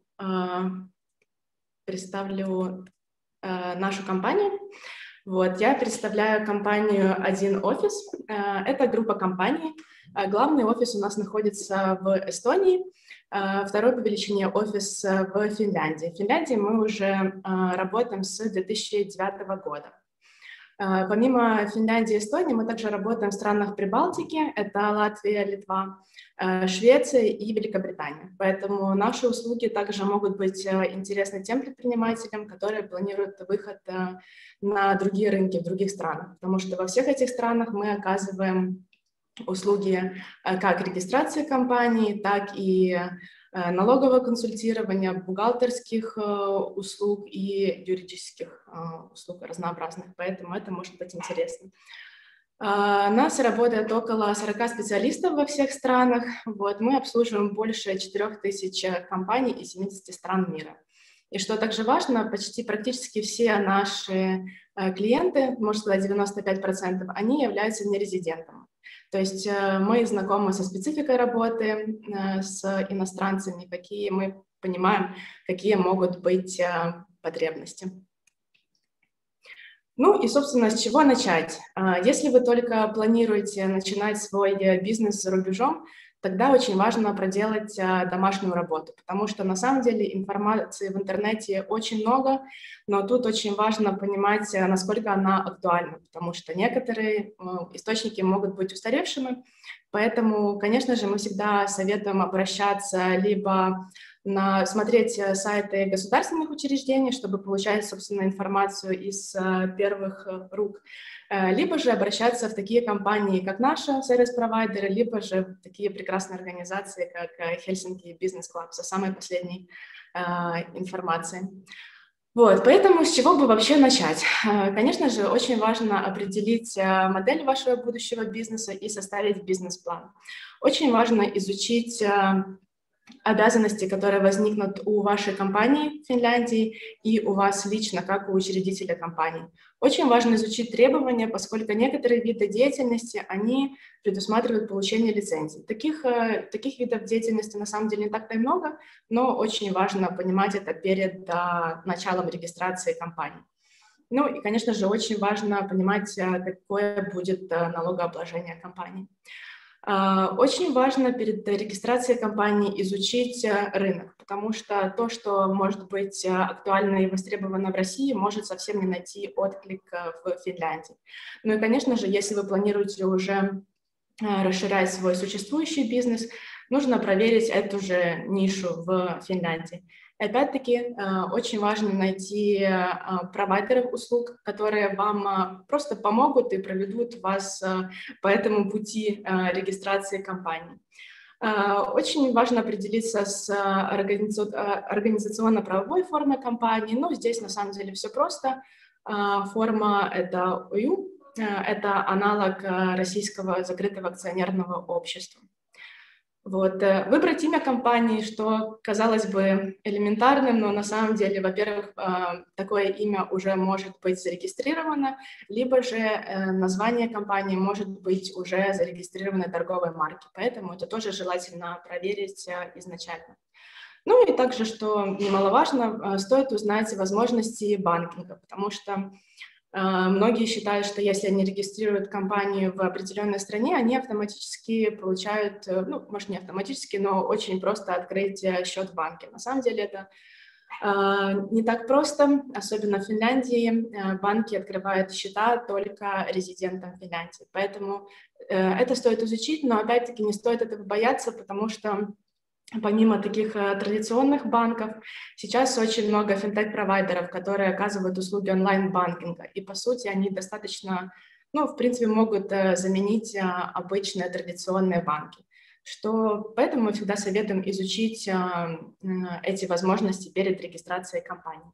представлю нашу компанию. Вот, я представляю компанию Один Офис. Это группа компаний. Главный офис у нас находится в Эстонии, второй по величине офис в Финляндии. В Финляндии мы уже работаем с две тысячи девятого года. Помимо Финляндии и Эстонии мы также работаем в странах Прибалтики, это Латвия, Литва, Швеция и Великобритания. Поэтому наши услуги также могут быть интересны тем предпринимателям, которые планируют выход на другие рынки в других странах, потому что во всех этих странах мы оказываем услуги как регистрации компании, так и налогового консультирования, бухгалтерских услуг и юридических услуг разнообразных, поэтому это может быть интересно. У нас работает около сорока специалистов во всех странах. Вот, мы обслуживаем больше четырёх тысяч компаний из семидесяти стран мира. И что также важно, почти практически все наши клиенты, можно сказать девяносто пять процентов, они являются нерезидентами. То есть мы знакомы со спецификой работы с иностранцами, какие мы понимаем, какие могут быть потребности. Ну и, собственно, с чего начать? Если вы только планируете начинать свой бизнес за рубежом, тогда очень важно проделать домашнюю работу, потому что на самом деле информации в интернете очень много, но тут очень важно понимать, насколько она актуальна, потому что некоторые источники могут быть устаревшими, поэтому, конечно же, мы всегда советуем обращаться либо на смотреть сайты государственных учреждений, чтобы получать, собственно, информацию из первых рук, либо же обращаться в такие компании, как наша, сервис-провайдеры, либо же в такие прекрасные организации, как Helsinki Business Club, со самой последней э, информацией. Вот, поэтому с чего бы вообще начать? Конечно же, очень важно определить модель вашего будущего бизнеса и составить бизнес-план. Очень важно изучить обязанности, которые возникнут у вашей компании в Финляндии и у вас лично, как у учредителя компании. Очень важно изучить требования, поскольку некоторые виды деятельности, они предусматривают получение лицензий. Таких, таких видов деятельности на самом деле не так-то и много, но очень важно понимать это перед а, началом регистрации компании. Ну и, конечно же, очень важно понимать, какое будет налогообложение компании. Очень важно перед регистрацией компании изучить рынок, потому что то, что может быть актуально и востребовано в России, может совсем не найти отклик в Финляндии. Ну и, конечно же, если вы планируете уже расширять свой существующий бизнес, нужно проверить эту же нишу в Финляндии. Опять-таки, очень важно найти провайдеров услуг, которые вам просто помогут и проведут вас по этому пути регистрации компании. Очень важно определиться с организационно-правовой формой компании. Ну, здесь на самом деле все просто. Форма — это о ю, это аналог российского закрытого акционерного общества. Вот. Выбрать имя компании, что казалось бы элементарным, но на самом деле, во-первых, такое имя уже может быть зарегистрировано, либо же название компании может быть уже зарегистрированной торговой марки, поэтому это тоже желательно проверить изначально. Ну и также, что немаловажно, стоит узнать возможности банкинга, потому что многие считают, что если они регистрируют компанию в определенной стране, они автоматически получают, ну, может, не автоматически, но очень просто открыть счет в банке. На самом деле это не так просто, особенно в Финляндии. Банки открывают счета только резидентам Финляндии. Поэтому это стоит изучить, но опять-таки не стоит этого бояться, потому что помимо таких традиционных банков, сейчас очень много финтех-провайдеров, которые оказывают услуги онлайн-банкинга, и, по сути, они достаточно, ну, в принципе, могут заменить обычные традиционные банки. Что, поэтому мы всегда советуем изучить эти возможности перед регистрацией компании.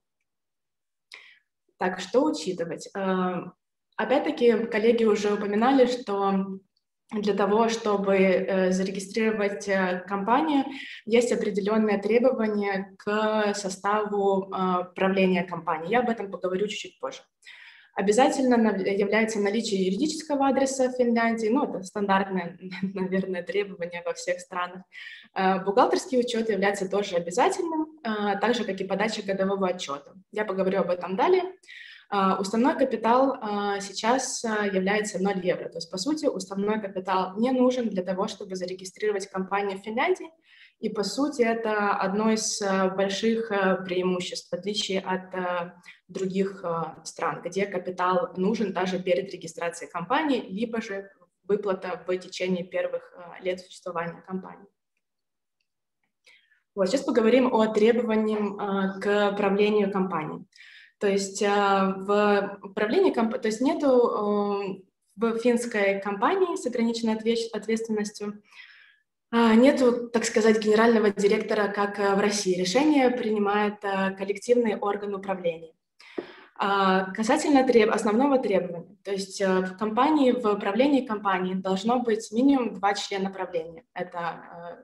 Так, что учитывать? Опять-таки, коллеги уже упоминали, что для того, чтобы э, зарегистрировать э, компанию, есть определенные требования к составу э, правления компании. Я об этом поговорю чуть-чуть позже. Обязательно является наличие юридического адреса в Финляндии, ну, это стандартное, наверное, требование во всех странах. Э, бухгалтерский учет является тоже обязательным, э, так же, как и подача годового отчета. Я поговорю об этом далее. Uh, уставной капитал uh, сейчас uh, является ноль евро, то есть, по сути, уставной капитал не нужен для того, чтобы зарегистрировать компанию в Финляндии, и, по сути, это одно из uh, больших uh, преимуществ, в отличие от uh, других uh, стран, где капитал нужен даже перед регистрацией компании, либо же выплата в течение первых uh, лет существования компании. Вот, сейчас поговорим о требованиях uh, к правлению компании. То есть в управлении, то есть нету в финской компании с ограниченной ответственностью нету, так сказать, генерального директора, как в России. Решение принимает коллективный орган управления. Касательно треб... основного требования, то есть в компании, в правлении компании должно быть минимум два члена правления. Это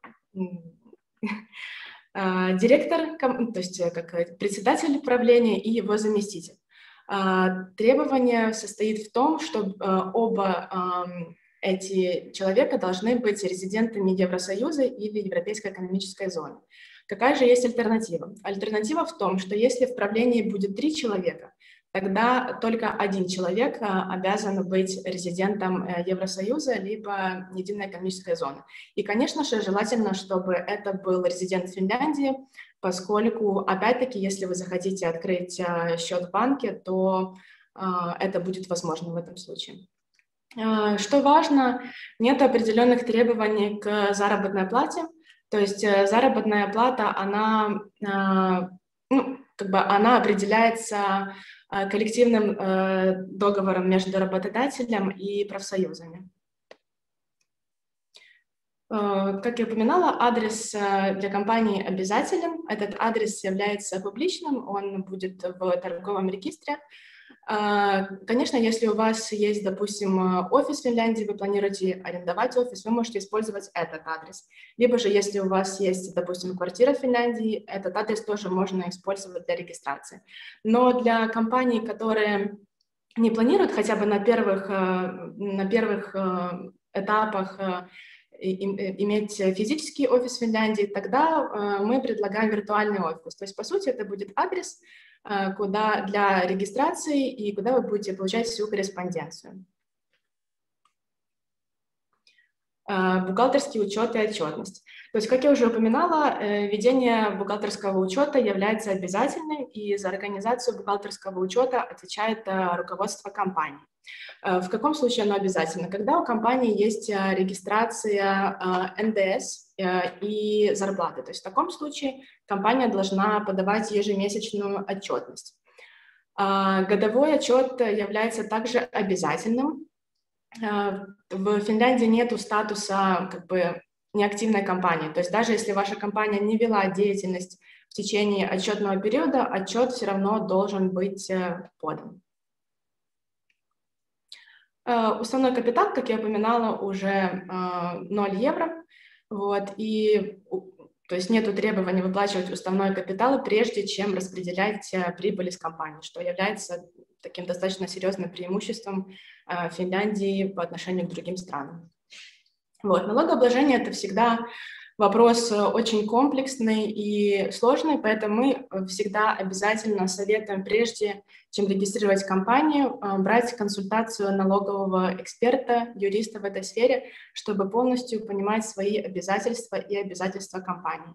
директор, то есть как председатель правления и его заместитель. Требование состоит в том, что оба эти человека должны быть резидентами Евросоюза или Европейской экономической зоны. Какая же есть альтернатива? Альтернатива в том, что если в правлении будет три человека, тогда только один человек обязан быть резидентом Евросоюза либо Единой экономической зоны. И, конечно же, желательно, чтобы это был резидент Финляндии, поскольку, опять-таки, если вы захотите открыть счет в банке, то это будет возможно в этом случае. Что важно, нет определенных требований к заработной плате. То есть заработная плата, она, ну, как бы она определяется коллективным договором между работодателем и профсоюзами. Как я упоминала, адрес для компании обязателен. Этот адрес является публичным, он будет в торговом регистре. Конечно, если у вас есть, допустим, офис в Финляндии, вы планируете арендовать офис, вы можете использовать этот адрес. Либо же, если у вас есть, допустим, квартира в Финляндии, этот адрес тоже можно использовать для регистрации. Но для компаний, которые не планируют хотя бы на первых, на первых этапах иметь физический офис в Финляндии, тогда мы предлагаем виртуальный офис. То есть, по сути, это будет адрес, куда для регистрации и куда вы будете получать всю корреспонденцию. Бухгалтерский учет и отчетность. То есть, как я уже упоминала, ведение бухгалтерского учета является обязательным, и за организацию бухгалтерского учета отвечает руководство компании. В каком случае оно обязательно? Когда у компании есть регистрация эн дэ эс и зарплаты. То есть в таком случае компания должна подавать ежемесячную отчетность. Годовой отчет является также обязательным. В Финляндии нет статуса как бы неактивной компании. То есть даже если ваша компания не вела деятельность в течение отчетного периода, отчет все равно должен быть подан. Уставной капитал, как я упоминала, уже ноль евро. Вот, и то есть нет требования выплачивать уставной капитал, прежде чем распределять прибыль из компании, что является таким достаточно серьезным преимуществом Финляндии по отношению к другим странам. Вот, налогообложение – это всегда вопрос очень комплексный и сложный, поэтому мы всегда обязательно советуем, прежде чем регистрировать компанию, брать консультацию налогового эксперта, юриста в этой сфере, чтобы полностью понимать свои обязательства и обязательства компании.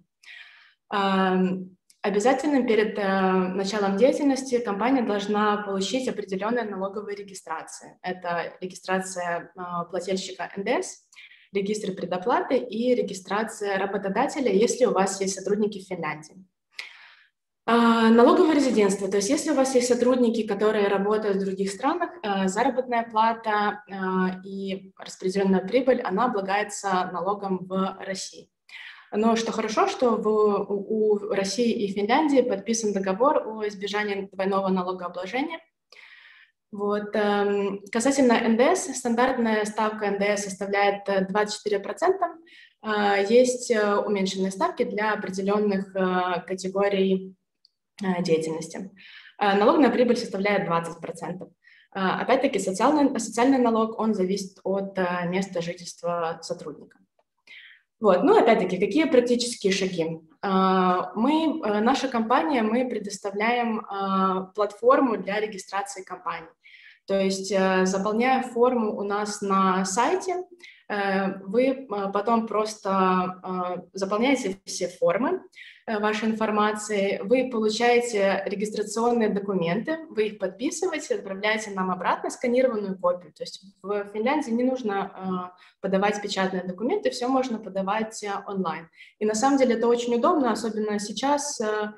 Обязательно перед началом деятельности компания должна получить определенные налоговые регистрации. Это регистрация плательщика эн дэ эс, регистр предоплаты и регистрация работодателя, если у вас есть сотрудники в Финляндии. Налоговое резидентство, то есть если у вас есть сотрудники, которые работают в других странах, заработная плата и распределенная прибыль, она облагается налогом в России. Но что хорошо, что в, у России и Финляндии подписан договор о избежании двойного налогообложения. Вот. Касательно эн дэ эс, стандартная ставка эн дэ эс составляет двадцать четыре процента. Есть уменьшенные ставки для определенных категорий деятельности. Налог на прибыль составляет двадцать процентов. Опять-таки, социальный, социальный налог, он зависит от места жительства сотрудника. Вот. Ну, опять-таки, какие практические шаги? Мы, наша компания, мы предоставляем платформу для регистрации компании. То есть, заполняя форму у нас на сайте, вы потом просто заполняете все формы вашей информации, вы получаете регистрационные документы, вы их подписываете, отправляете нам обратно сканированную копию. То есть в Финляндии не нужно подавать печатные документы, все можно подавать онлайн. И на самом деле это очень удобно, особенно сейчас, в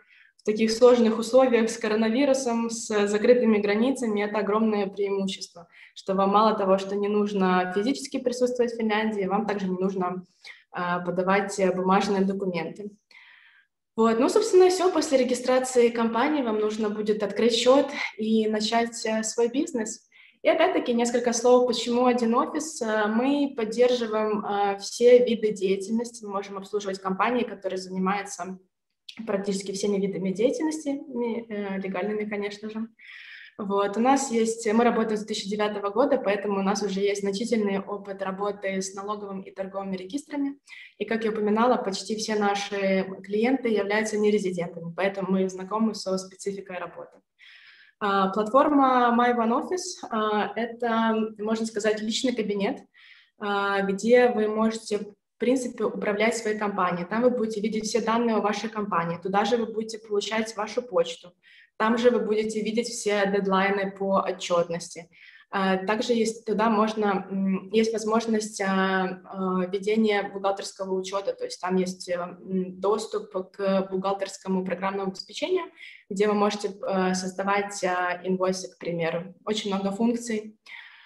в таких сложных условиях с коронавирусом, с закрытыми границами, это огромное преимущество, что вам мало того, что не нужно физически присутствовать в Финляндии, вам также не нужно а, подавать бумажные документы. Вот. Ну, собственно, все. После регистрации компании вам нужно будет открыть счет и начать свой бизнес. И опять-таки несколько слов, почему один офис. Мы поддерживаем все виды деятельности, мы можем обслуживать компании, которые занимаются практически всеми видами деятельности, легальными, конечно же. Вот. У нас есть, мы работаем с две тысячи девятого года, поэтому у нас уже есть значительный опыт работы с налоговым и торговыми регистрами. И, как я упоминала, почти все наши клиенты являются нерезидентами, поэтому мы знакомы со спецификой работы. Платформа MyOneOffice – это, можно сказать, личный кабинет, где вы можете, в принципе, управлять своей компанией. Там вы будете видеть все данные о вашей компании, туда же вы будете получать вашу почту, там же вы будете видеть все дедлайны по отчетности. Также есть, туда можно, есть возможность ведения бухгалтерского учета, то есть там есть доступ к бухгалтерскому программному обеспечению, где вы можете создавать инвойсы, к примеру. Очень много функций.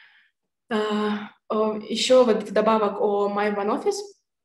Еще вот вдобавок о MyOneOffice,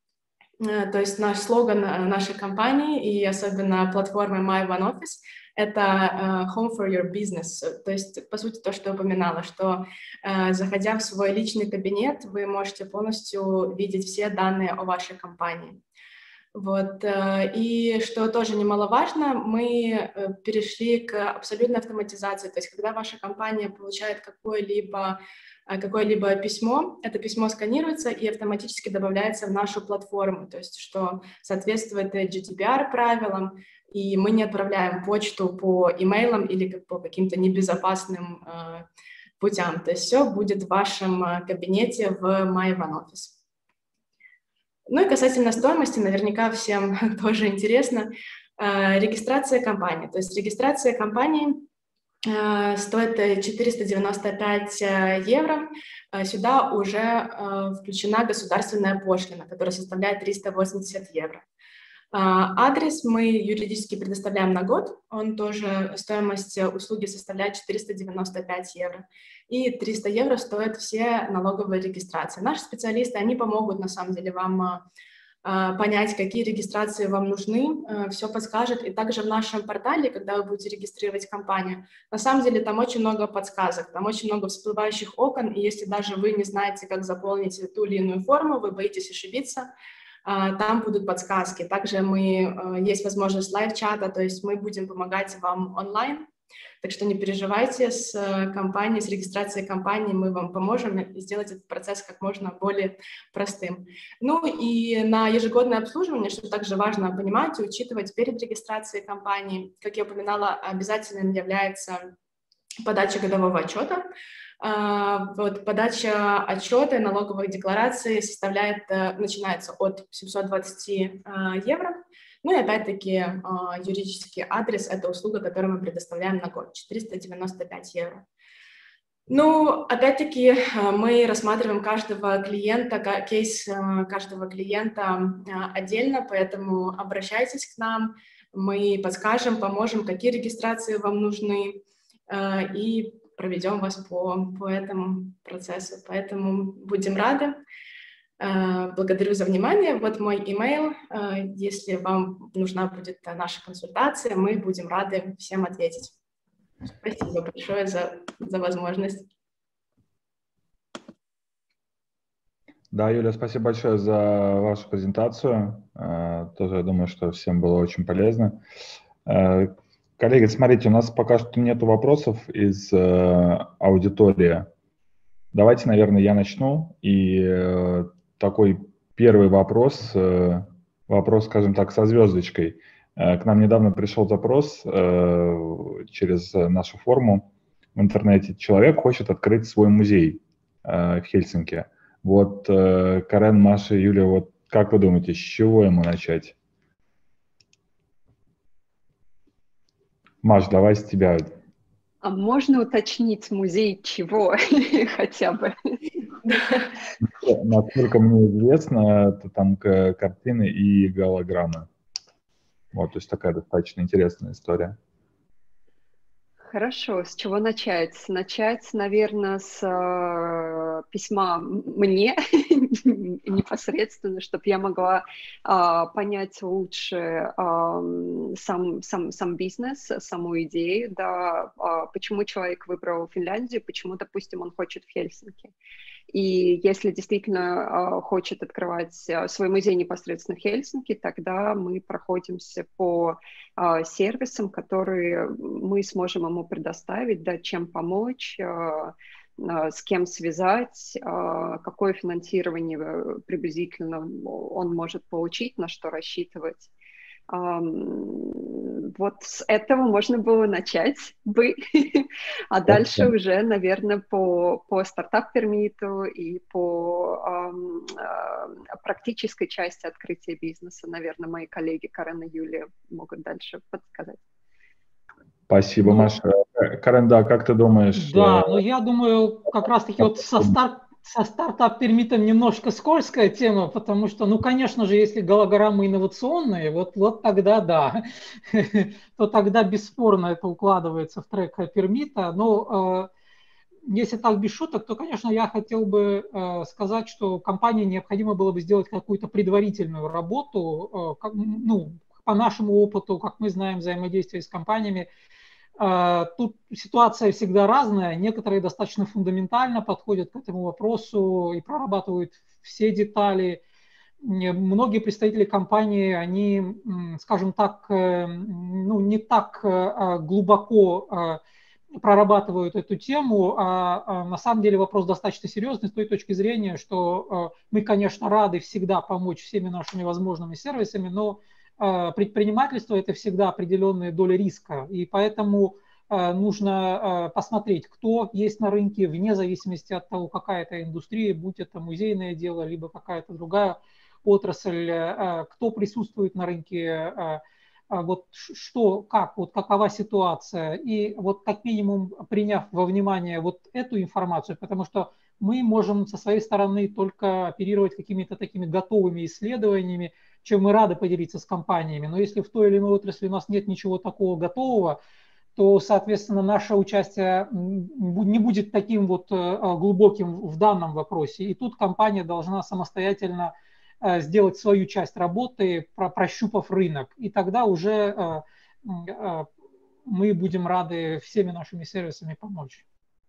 то есть наш слоган нашей компании и особенно платформы MyOneOffice — это uh, home for your business, то есть, по сути, то, что я упоминала, что, uh, заходя в свой личный кабинет, вы можете полностью видеть все данные о вашей компании. Вот. Uh, и что тоже немаловажно, мы uh, перешли к абсолютной автоматизации, то есть, когда ваша компания получает какое-либо какое-либо письмо, это письмо сканируется и автоматически добавляется в нашу платформу, то есть, что соответствует джи ди пи ар правилам, и мы не отправляем почту по имейлам или по каким-то небезопасным э, путям. То есть все будет в вашем кабинете в MyOneOffice. Ну и касательно стоимости, наверняка всем тоже интересно, э, регистрация компании. То есть регистрация компании э, стоит четыреста девяносто пять евро. Сюда уже э, включена государственная пошлина, которая составляет триста восемьдесят евро. Адрес мы юридически предоставляем на год, он тоже, стоимость услуги составляет четыреста девяносто пять евро, и триста евро стоят все налоговые регистрации. Наши специалисты, они помогут, на самом деле, вам понять, какие регистрации вам нужны, все подскажет, и также в нашем портале, когда вы будете регистрировать компанию, на самом деле там очень много подсказок, там очень много всплывающих окон, и если даже вы не знаете, как заполнить ту или иную форму, вы боитесь ошибиться, там будут подсказки. Также мы, есть возможность лайв-чата, то есть мы будем помогать вам онлайн. Так что не переживайте, с компанией, с регистрацией компании мы вам поможем сделать этот процесс как можно более простым. Ну и на ежегодное обслуживание, что также важно понимать и учитывать перед регистрацией компании, как я упоминала, обязательным является подача годового отчета. Вот, подача отчета и налоговой декларации составляет, начинается от семьсот двадцать евро. Ну и опять-таки юридический адрес – это услуга, которую мы предоставляем на год, четыреста девяносто пять евро. Ну, опять-таки мы рассматриваем каждого клиента, кейс каждого клиента отдельно, поэтому обращайтесь к нам, мы подскажем, поможем, какие регистрации вам нужны, и проведем вас по, по этому процессу. Поэтому будем рады. Благодарю за внимание. Вот мой имейл. Если вам нужна будет наша консультация, мы будем рады всем ответить. Спасибо большое за, за возможность. Да, Юля, спасибо большое за вашу презентацию. Тоже я думаю, что всем было очень полезно. Коллеги, смотрите, у нас пока что нет вопросов из э, аудитории. Давайте, наверное, я начну. И э, такой первый вопрос, э, вопрос, скажем так, со звездочкой. Э, к нам недавно пришел запрос э, через нашу форму в интернете. Человек хочет открыть свой музей э, в Хельсинки. Вот, э, Карен, Маша, Юля, вот как вы думаете, с чего ему начать? Маш, давай с тебя. А можно уточнить, музей чего хотя бы? Насколько мне известно, это там картины и голограммы. Вот, то есть такая достаточно интересная история. Хорошо, с чего начать? Начать, наверное, с э, письма мне непосредственно, чтобы я могла э, понять лучше э, сам, сам, сам бизнес, саму идею, да, э, почему человек выбрал Финляндию, почему, допустим, он хочет в Хельсинки. И если действительно э, хочет открывать э, свой музей непосредственно в Хельсинки, тогда мы проходимся по э, сервисам, которые мы сможем ему предоставить, да, чем помочь, э, э, с кем связать, э, какое финансирование приблизительно он может получить, на что рассчитывать. Вот с этого можно было начать бы, а дальше уже, наверное, по, по стартап-пермиту и по эм, э, практической части открытия бизнеса, наверное, мои коллеги Карен и Юлия могут дальше подсказать. Спасибо, ну, Маша. Карен, да, как ты думаешь? Да, ну я думаю, как раз-таки вот со старт Со стартап-пермитом немножко скользкая тема, потому что, ну, конечно же, если голограммы инновационные, вот, вот тогда да, то тогда бесспорно это укладывается в трек пермита. Но э, если так без шуток, то, конечно, я хотел бы э, сказать, что компании необходимо было бы сделать какую-то предварительную работу. Э, как, ну, по нашему опыту, как мы знаем, взаимодействие с компаниями, тут ситуация всегда разная. Некоторые достаточно фундаментально подходят к этому вопросу и прорабатывают все детали. Многие представители компании, они, скажем так, ну, не так глубоко прорабатывают эту тему, а на самом деле вопрос достаточно серьезный с той точки зрения, что мы, конечно, рады всегда помочь всеми нашими возможными сервисами, но предпринимательство – это всегда определенная доля риска, и поэтому нужно посмотреть, кто есть на рынке, вне зависимости от того, какая это индустрия, будь это музейное дело, либо какая-то другая отрасль, кто присутствует на рынке, вот что, как, вот какова ситуация, и вот как минимум приняв во внимание вот эту информацию, потому что мы можем со своей стороны только оперировать какими-то такими готовыми исследованиями, чем мы рады поделиться с компаниями. Но если в той или иной отрасли у нас нет ничего такого готового, то, соответственно, наше участие не будет таким вот глубоким в данном вопросе. И тут компания должна самостоятельно сделать свою часть работы, прощупав рынок. И тогда уже мы будем рады всеми нашими сервисами помочь.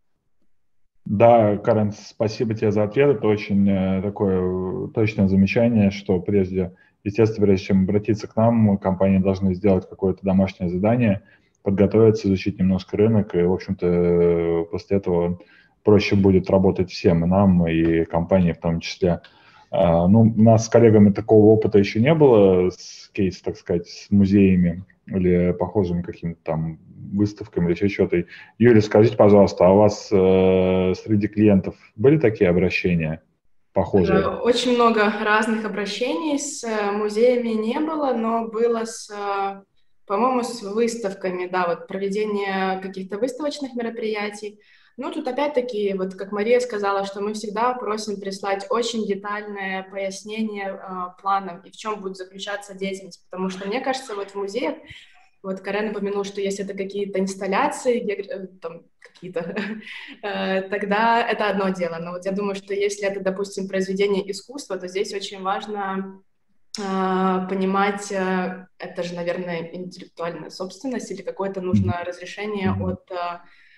Да, Карен, спасибо тебе за ответ. Это очень такое точное замечание, что прежде, естественно, прежде чем обратиться к нам, компании должны сделать какое-то домашнее задание, подготовиться, изучить немножко рынок, и, в общем-то, после этого проще будет работать всем, и нам, и компании в том числе. Ну, у нас с коллегами такого опыта еще не было, с кейс, так сказать, с музеями или похожими какими-то там выставками или еще что-то. Юлия, скажите, пожалуйста, а у вас э, среди клиентов были такие обращения похожие? Очень много разных обращений с музеями не было, но было с, по-моему, с выставками, да, вот проведение каких-то выставочных мероприятий. Ну, тут опять-таки, вот как Мария сказала, что мы всегда просим прислать очень детальное пояснение э, планов и в чем будет заключаться деятельность, потому что, мне кажется, вот в музеях, вот Карен упомянул, что если это какие-то инсталляции, там, какие-то, э, тогда это одно дело, но вот я думаю, что если это, допустим, произведение искусства, то здесь очень важно э, понимать, э, это же, наверное, интеллектуальная собственность или какое-то нужно разрешение от... Э,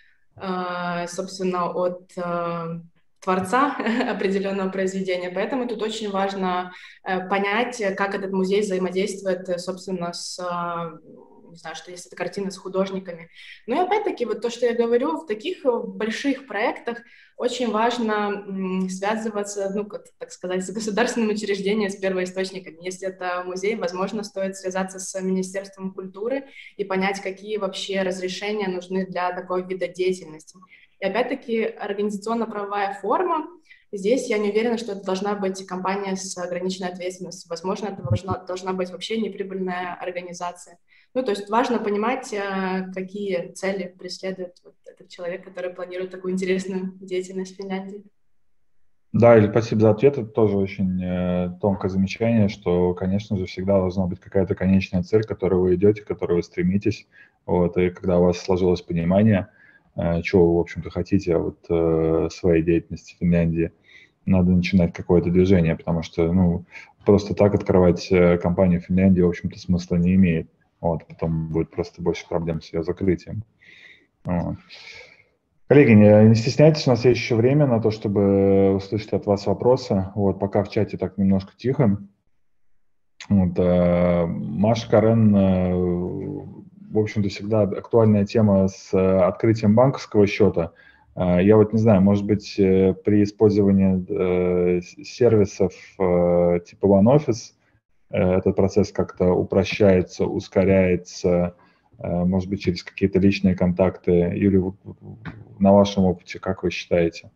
собственно, от э, творца определенного произведения. Поэтому тут очень важно э, понять, как этот музей взаимодействует, собственно, с, э, не знаю, что если это картина с художниками. Ну и опять-таки, вот то, что я говорю, в таких больших проектах очень важно м, связываться, ну, как, так сказать, с государственным учреждением, с первоисточниками. Если это музей, возможно, стоит связаться с Министерством культуры и понять, какие вообще разрешения нужны для такого вида деятельности. И опять-таки, организационно-правовая форма. Здесь я не уверена, что это должна быть компания с ограниченной ответственностью. Возможно, это должна, должна быть вообще неприбыльная организация. Ну, то есть важно понимать, какие цели преследует вот этот человек, который планирует такую интересную деятельность в Финляндии. Да, Иль, спасибо за ответ. Это тоже очень э, тонкое замечание, что, конечно же, всегда должна быть какая-то конечная цель, к которой вы идете, к которой вы стремитесь. Вот, и когда у вас сложилось понимание, э, чего вы, в общем-то, хотите от э, своей деятельности в Финляндии, надо начинать какое-то движение, потому что, ну, просто так открывать э, компанию в Финляндии, в общем-то, смысла не имеет. Вот, потом будет просто больше проблем с ее закрытием. Вот. Коллеги, не, не стесняйтесь, у нас есть еще время на то, чтобы услышать от вас вопросы. Вот, пока в чате так немножко тихо. Вот, э, Маша, Карен, э, в общем-то, всегда актуальная тема с э, открытием банковского счета. Э, я вот не знаю, может быть, э, при использовании э, сервисов э, типа OneOffice э, этот процесс как-то упрощается, ускоряется, может быть, через какие-то личные контакты. Юлия, на вашем опыте, как вы считаете?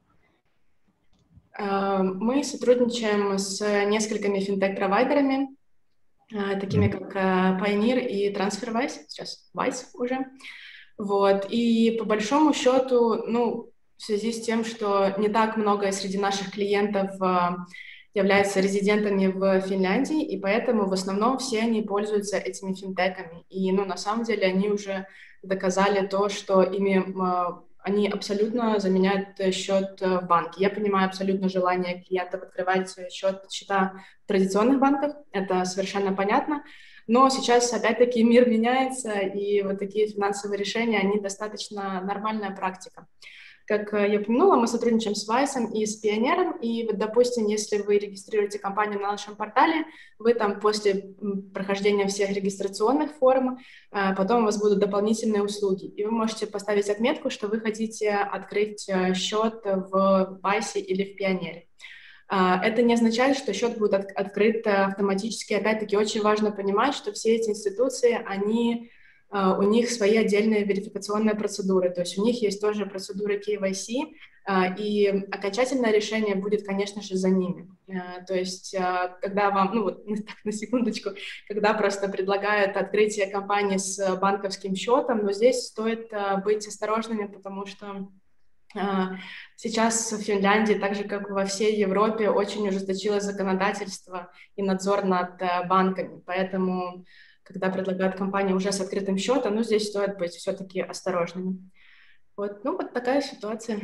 Мы сотрудничаем с несколькими финтех-провайдерами, такими как Pioneer и TransferWise, сейчас Wise уже. Вот. И по большому счету, ну, в связи с тем, что не так много среди наших клиентов являются резидентами в Финляндии, и поэтому в основном все они пользуются этими финтеками. И, ну, на самом деле они уже доказали то, что ими они абсолютно заменяют счет в банке. Я понимаю абсолютно желание клиентов открывать счет, счета в традиционных банках, это совершенно понятно. Но сейчас, опять-таки, мир меняется, и вот такие финансовые решения, они достаточно нормальная практика. Как я упомянула, мы сотрудничаем с Wise и с Pioneer, и вот, допустим, если вы регистрируете компанию на нашем портале, вы там после прохождения всех регистрационных форм, потом у вас будут дополнительные услуги, и вы можете поставить отметку, что вы хотите открыть счет в Wise или в Pioneer. Это не означает, что счет будет от- открыт автоматически. Опять-таки, очень важно понимать, что все эти институции, они, у них свои отдельные верификационные процедуры. То есть у них есть тоже процедуры кей вай си, и окончательное решение будет, конечно же, за ними. То есть когда вам, ну вот так, на секундочку, когда просто предлагают открытие компании с банковским счетом, но здесь стоит быть осторожными, потому что сейчас в Финляндии, так же как и во всей Европе, очень ужесточилось законодательство и надзор над банками. Поэтому, когда предлагают компании уже с открытым счетом, ну, здесь стоит быть все-таки осторожными. Вот, ну, вот такая ситуация.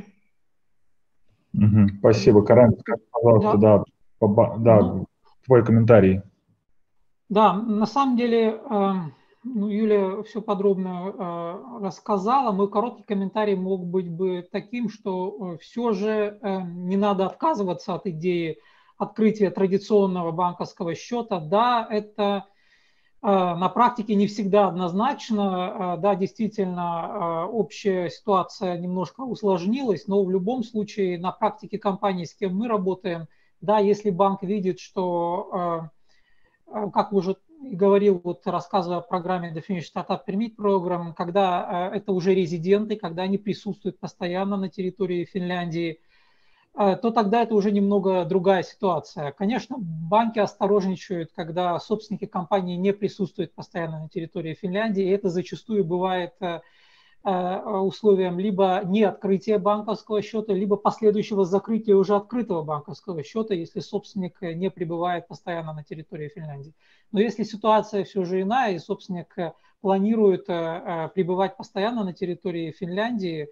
Угу. Спасибо. Карен, скажи, пожалуйста, да, да, да ну, твой комментарий. Да, на самом деле... Ну, Юля все подробно э, рассказала. Мой короткий комментарий мог быть бы таким, что э, все же э, не надо отказываться от идеи открытия традиционного банковского счета. Да, это э, на практике не всегда однозначно. Э, да, действительно, э, общая ситуация немножко усложнилась, но в любом случае на практике компании, с кем мы работаем, да, если банк видит, что, э, как уже и говорил, вот рассказывая о программе The Finnish Startup Permit Program, когда э, это уже резиденты, когда они присутствуют постоянно на территории Финляндии, э, то тогда это уже немного другая ситуация. Конечно, банки осторожничают, когда собственники компании не присутствуют постоянно на территории Финляндии, и это зачастую бывает э, условием либо не открытия банковского счета, либо последующего закрытия уже открытого банковского счета, если собственник не пребывает постоянно на территории Финляндии. Но если ситуация все же иная, и собственник планирует пребывать постоянно на территории Финляндии,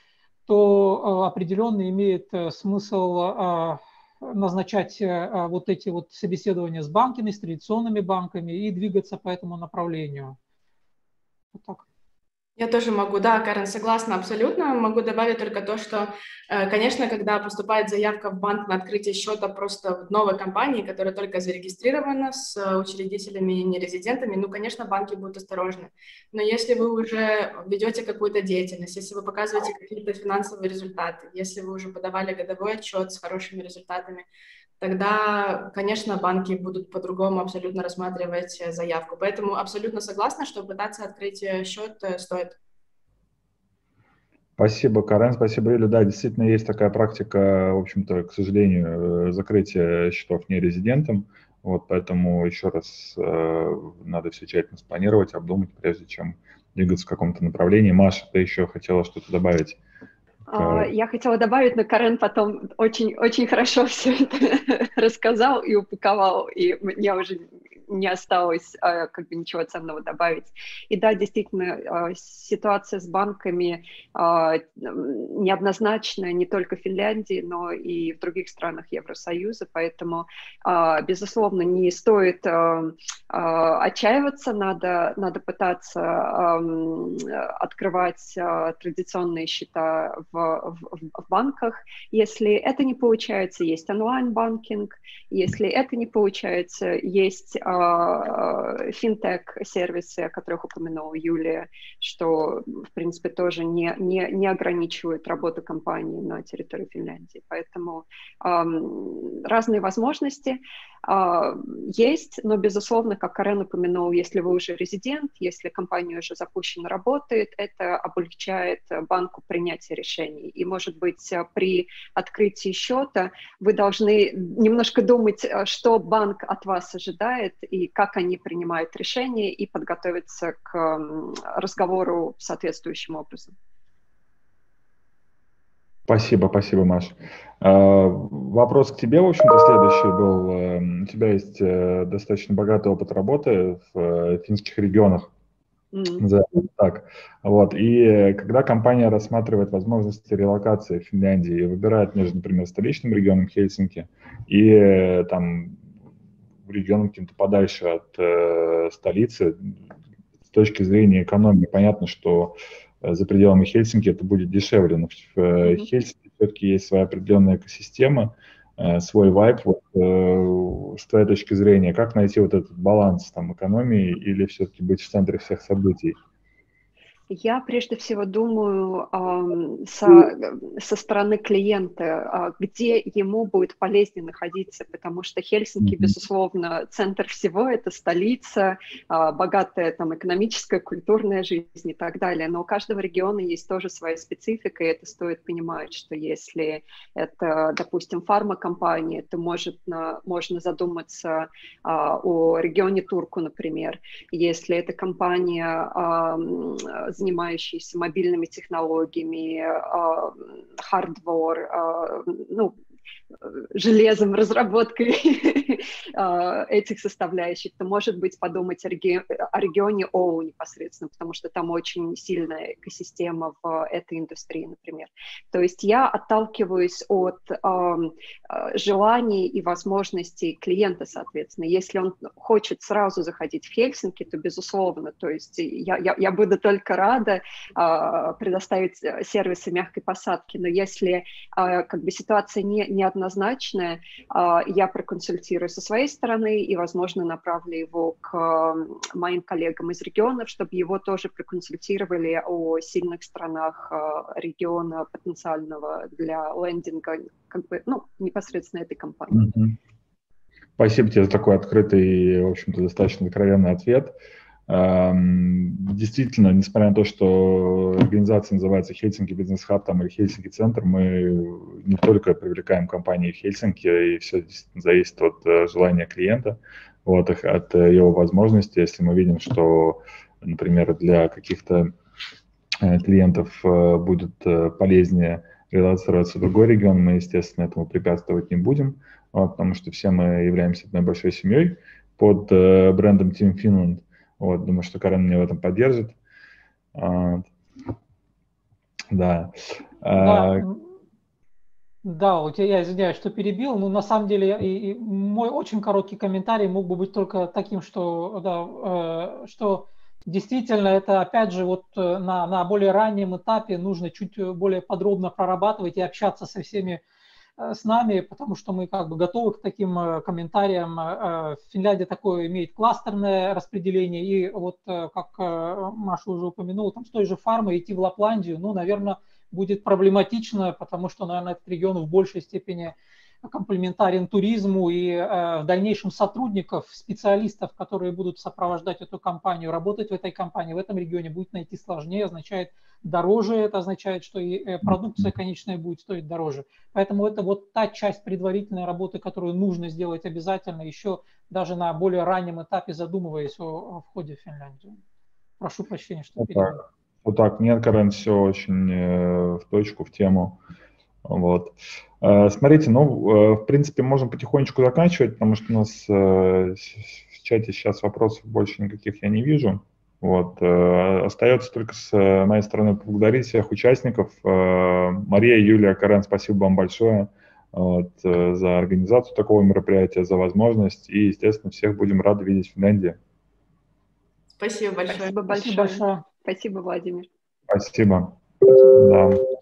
то определенно имеет смысл назначать вот эти вот собеседования с банками, с традиционными банками и двигаться по этому направлению. Вот так. Я тоже могу, да, Карен, согласна абсолютно. Могу добавить только то, что, конечно, когда поступает заявка в банк на открытие счета просто в новой компании, которая только зарегистрирована с учредителями и нерезидентами, ну, конечно, банки будут осторожны. Но если вы уже ведете какую-то деятельность, если вы показываете какие-то финансовые результаты, если вы уже подавали годовой отчет с хорошими результатами, тогда, конечно, банки будут по-другому абсолютно рассматривать заявку. Поэтому абсолютно согласна, что пытаться открыть счет стоит. Спасибо, Карен, спасибо, Юля. Да, действительно есть такая практика, в общем-то, к сожалению, закрытия счетов нерезидентам. Вот, поэтому еще раз э, надо все тщательно спланировать, обдумать, прежде чем двигаться в каком-то направлении. Маша, ты еще хотела что-то добавить? Я хотела добавить, но Карен потом очень, очень хорошо все это рассказал и упаковал, и мне уже не осталось как бы ничего ценного добавить. И да, действительно, ситуация с банками неоднозначная не только в Финляндии, но и в других странах Евросоюза, поэтому, безусловно, не стоит отчаиваться, надо, надо пытаться открывать традиционные счета в В, в, в банках. Если это не получается, есть онлайн-банкинг. Если это не получается, есть э, финтех-сервисы, о которых упомянула Юлия, что, в принципе, тоже не, не, не ограничивают работу компании на территории Финляндии. Поэтому э, разные возможности э, есть, но, безусловно, как Карен упомянул, если вы уже резидент, если компания уже запущена, работает, это облегчает банку принятие решений. И, может быть, при открытии счета вы должны немножко думать, что банк от вас ожидает и как они принимают решения, и подготовиться к разговору соответствующим образом. Спасибо, спасибо, Маш. Вопрос к тебе, в общем-то, следующий был. У тебя есть достаточно богатый опыт работы в финских регионах. Mm-hmm. Так. Вот. И когда компания рассматривает возможности релокации в Финляндии и выбирает между, например, столичным регионом Хельсинки и там регионом каким-то подальше от э, столицы, с точки зрения экономии, понятно, что э, за пределами Хельсинки это будет дешевле, но в э, mm-hmm. Хельсинки все-таки есть своя определенная экосистема, э, свой вайб. Вот, э, с твоей точки зрения, как найти вот этот баланс там, экономии или все-таки быть в центре всех событий? Я прежде всего думаю э, со, со стороны клиента, э, где ему будет полезнее находиться, потому что Хельсинки, mm-hmm. безусловно, центр всего, это столица, э, богатая там экономическая, культурная жизнь и так далее, но у каждого региона есть тоже своя специфика, и это стоит понимать, что если это, допустим, фармакомпания, то может, на, можно задуматься э, о регионе Турку, например, если это компания э, занимающиеся мобильными технологиями, хардвор, ну, железом, разработкой этих составляющих, то, может быть, подумать о, реги- о регионе Оу непосредственно, потому что там очень сильная экосистема в этой индустрии, например. То есть я отталкиваюсь от э, желаний и возможностей клиента, соответственно. Если он хочет сразу заходить в Хельсинки, то, безусловно, то есть я, я, я буду только рада э, предоставить сервисы мягкой посадки, но если э, как бы ситуация не, неоднозначная, э, я проконсультирую со своей стороны и, возможно, направлю его к э, моим коллегам из регионов, чтобы его тоже проконсультировали о сильных сторонах э, региона потенциального для лендинга, как бы, ну, непосредственно этой компании. Mm-hmm. Спасибо тебе за такой открытый, в общем-то, достаточно откровенный ответ. Действительно, несмотря на то, что организация называется Хельсинки Бизнес Хаб там, или Хельсинки Центр, мы не только привлекаем компании в Хельсинки, и все зависит от желания клиента, вот, от его возможностей. Если мы видим, что, например, для каких-то клиентов будет полезнее релацироваться в другой регион, мы, естественно, этому препятствовать не будем, вот, потому что все мы являемся одной большой семьей под брендом Team Finland. Вот, думаю, что Карен меня в этом поддержит. А, да. Да. Да, у тебя, я извиняюсь, что перебил, но на самом деле и, и мой очень короткий комментарий мог бы быть только таким, что, да, э, что действительно это, опять же, вот на, на более раннем этапе нужно чуть более подробно прорабатывать и общаться со всеми с нами, потому что мы как бы готовы к таким комментариям. Финляндия такое имеет кластерное распределение, и вот, как Маша уже упомянула, там с той же фармой идти в Лапландию, ну, наверное, будет проблематично, потому что, наверное, этот регион в большей степени комплементарен туризму, и э, в дальнейшем сотрудников, специалистов, которые будут сопровождать эту компанию, работать в этой компании, в этом регионе будет найти сложнее, означает дороже, это означает, что и э, продукция конечная будет стоить дороже. Поэтому это вот та часть предварительной работы, которую нужно сделать обязательно, еще даже на более раннем этапе, задумываясь о, о входе в Финляндию. Прошу прощения, что перебил. Вот так, нет, Карен, все очень э, в точку, в тему. Вот. Э, смотрите, ну, э, в принципе, можем потихонечку заканчивать, потому что у нас э, в чате сейчас вопросов больше никаких я не вижу. Вот. Э, остается только с моей стороны поблагодарить всех участников. Э, Мария, Юлия, Карен, спасибо вам большое вот, э, за организацию такого мероприятия, за возможность. И, естественно, всех будем рады видеть в Финляндии. Спасибо большое. Спасибо большое. Спасибо большое. Спасибо, Владимир. Спасибо. Спасибо. Да.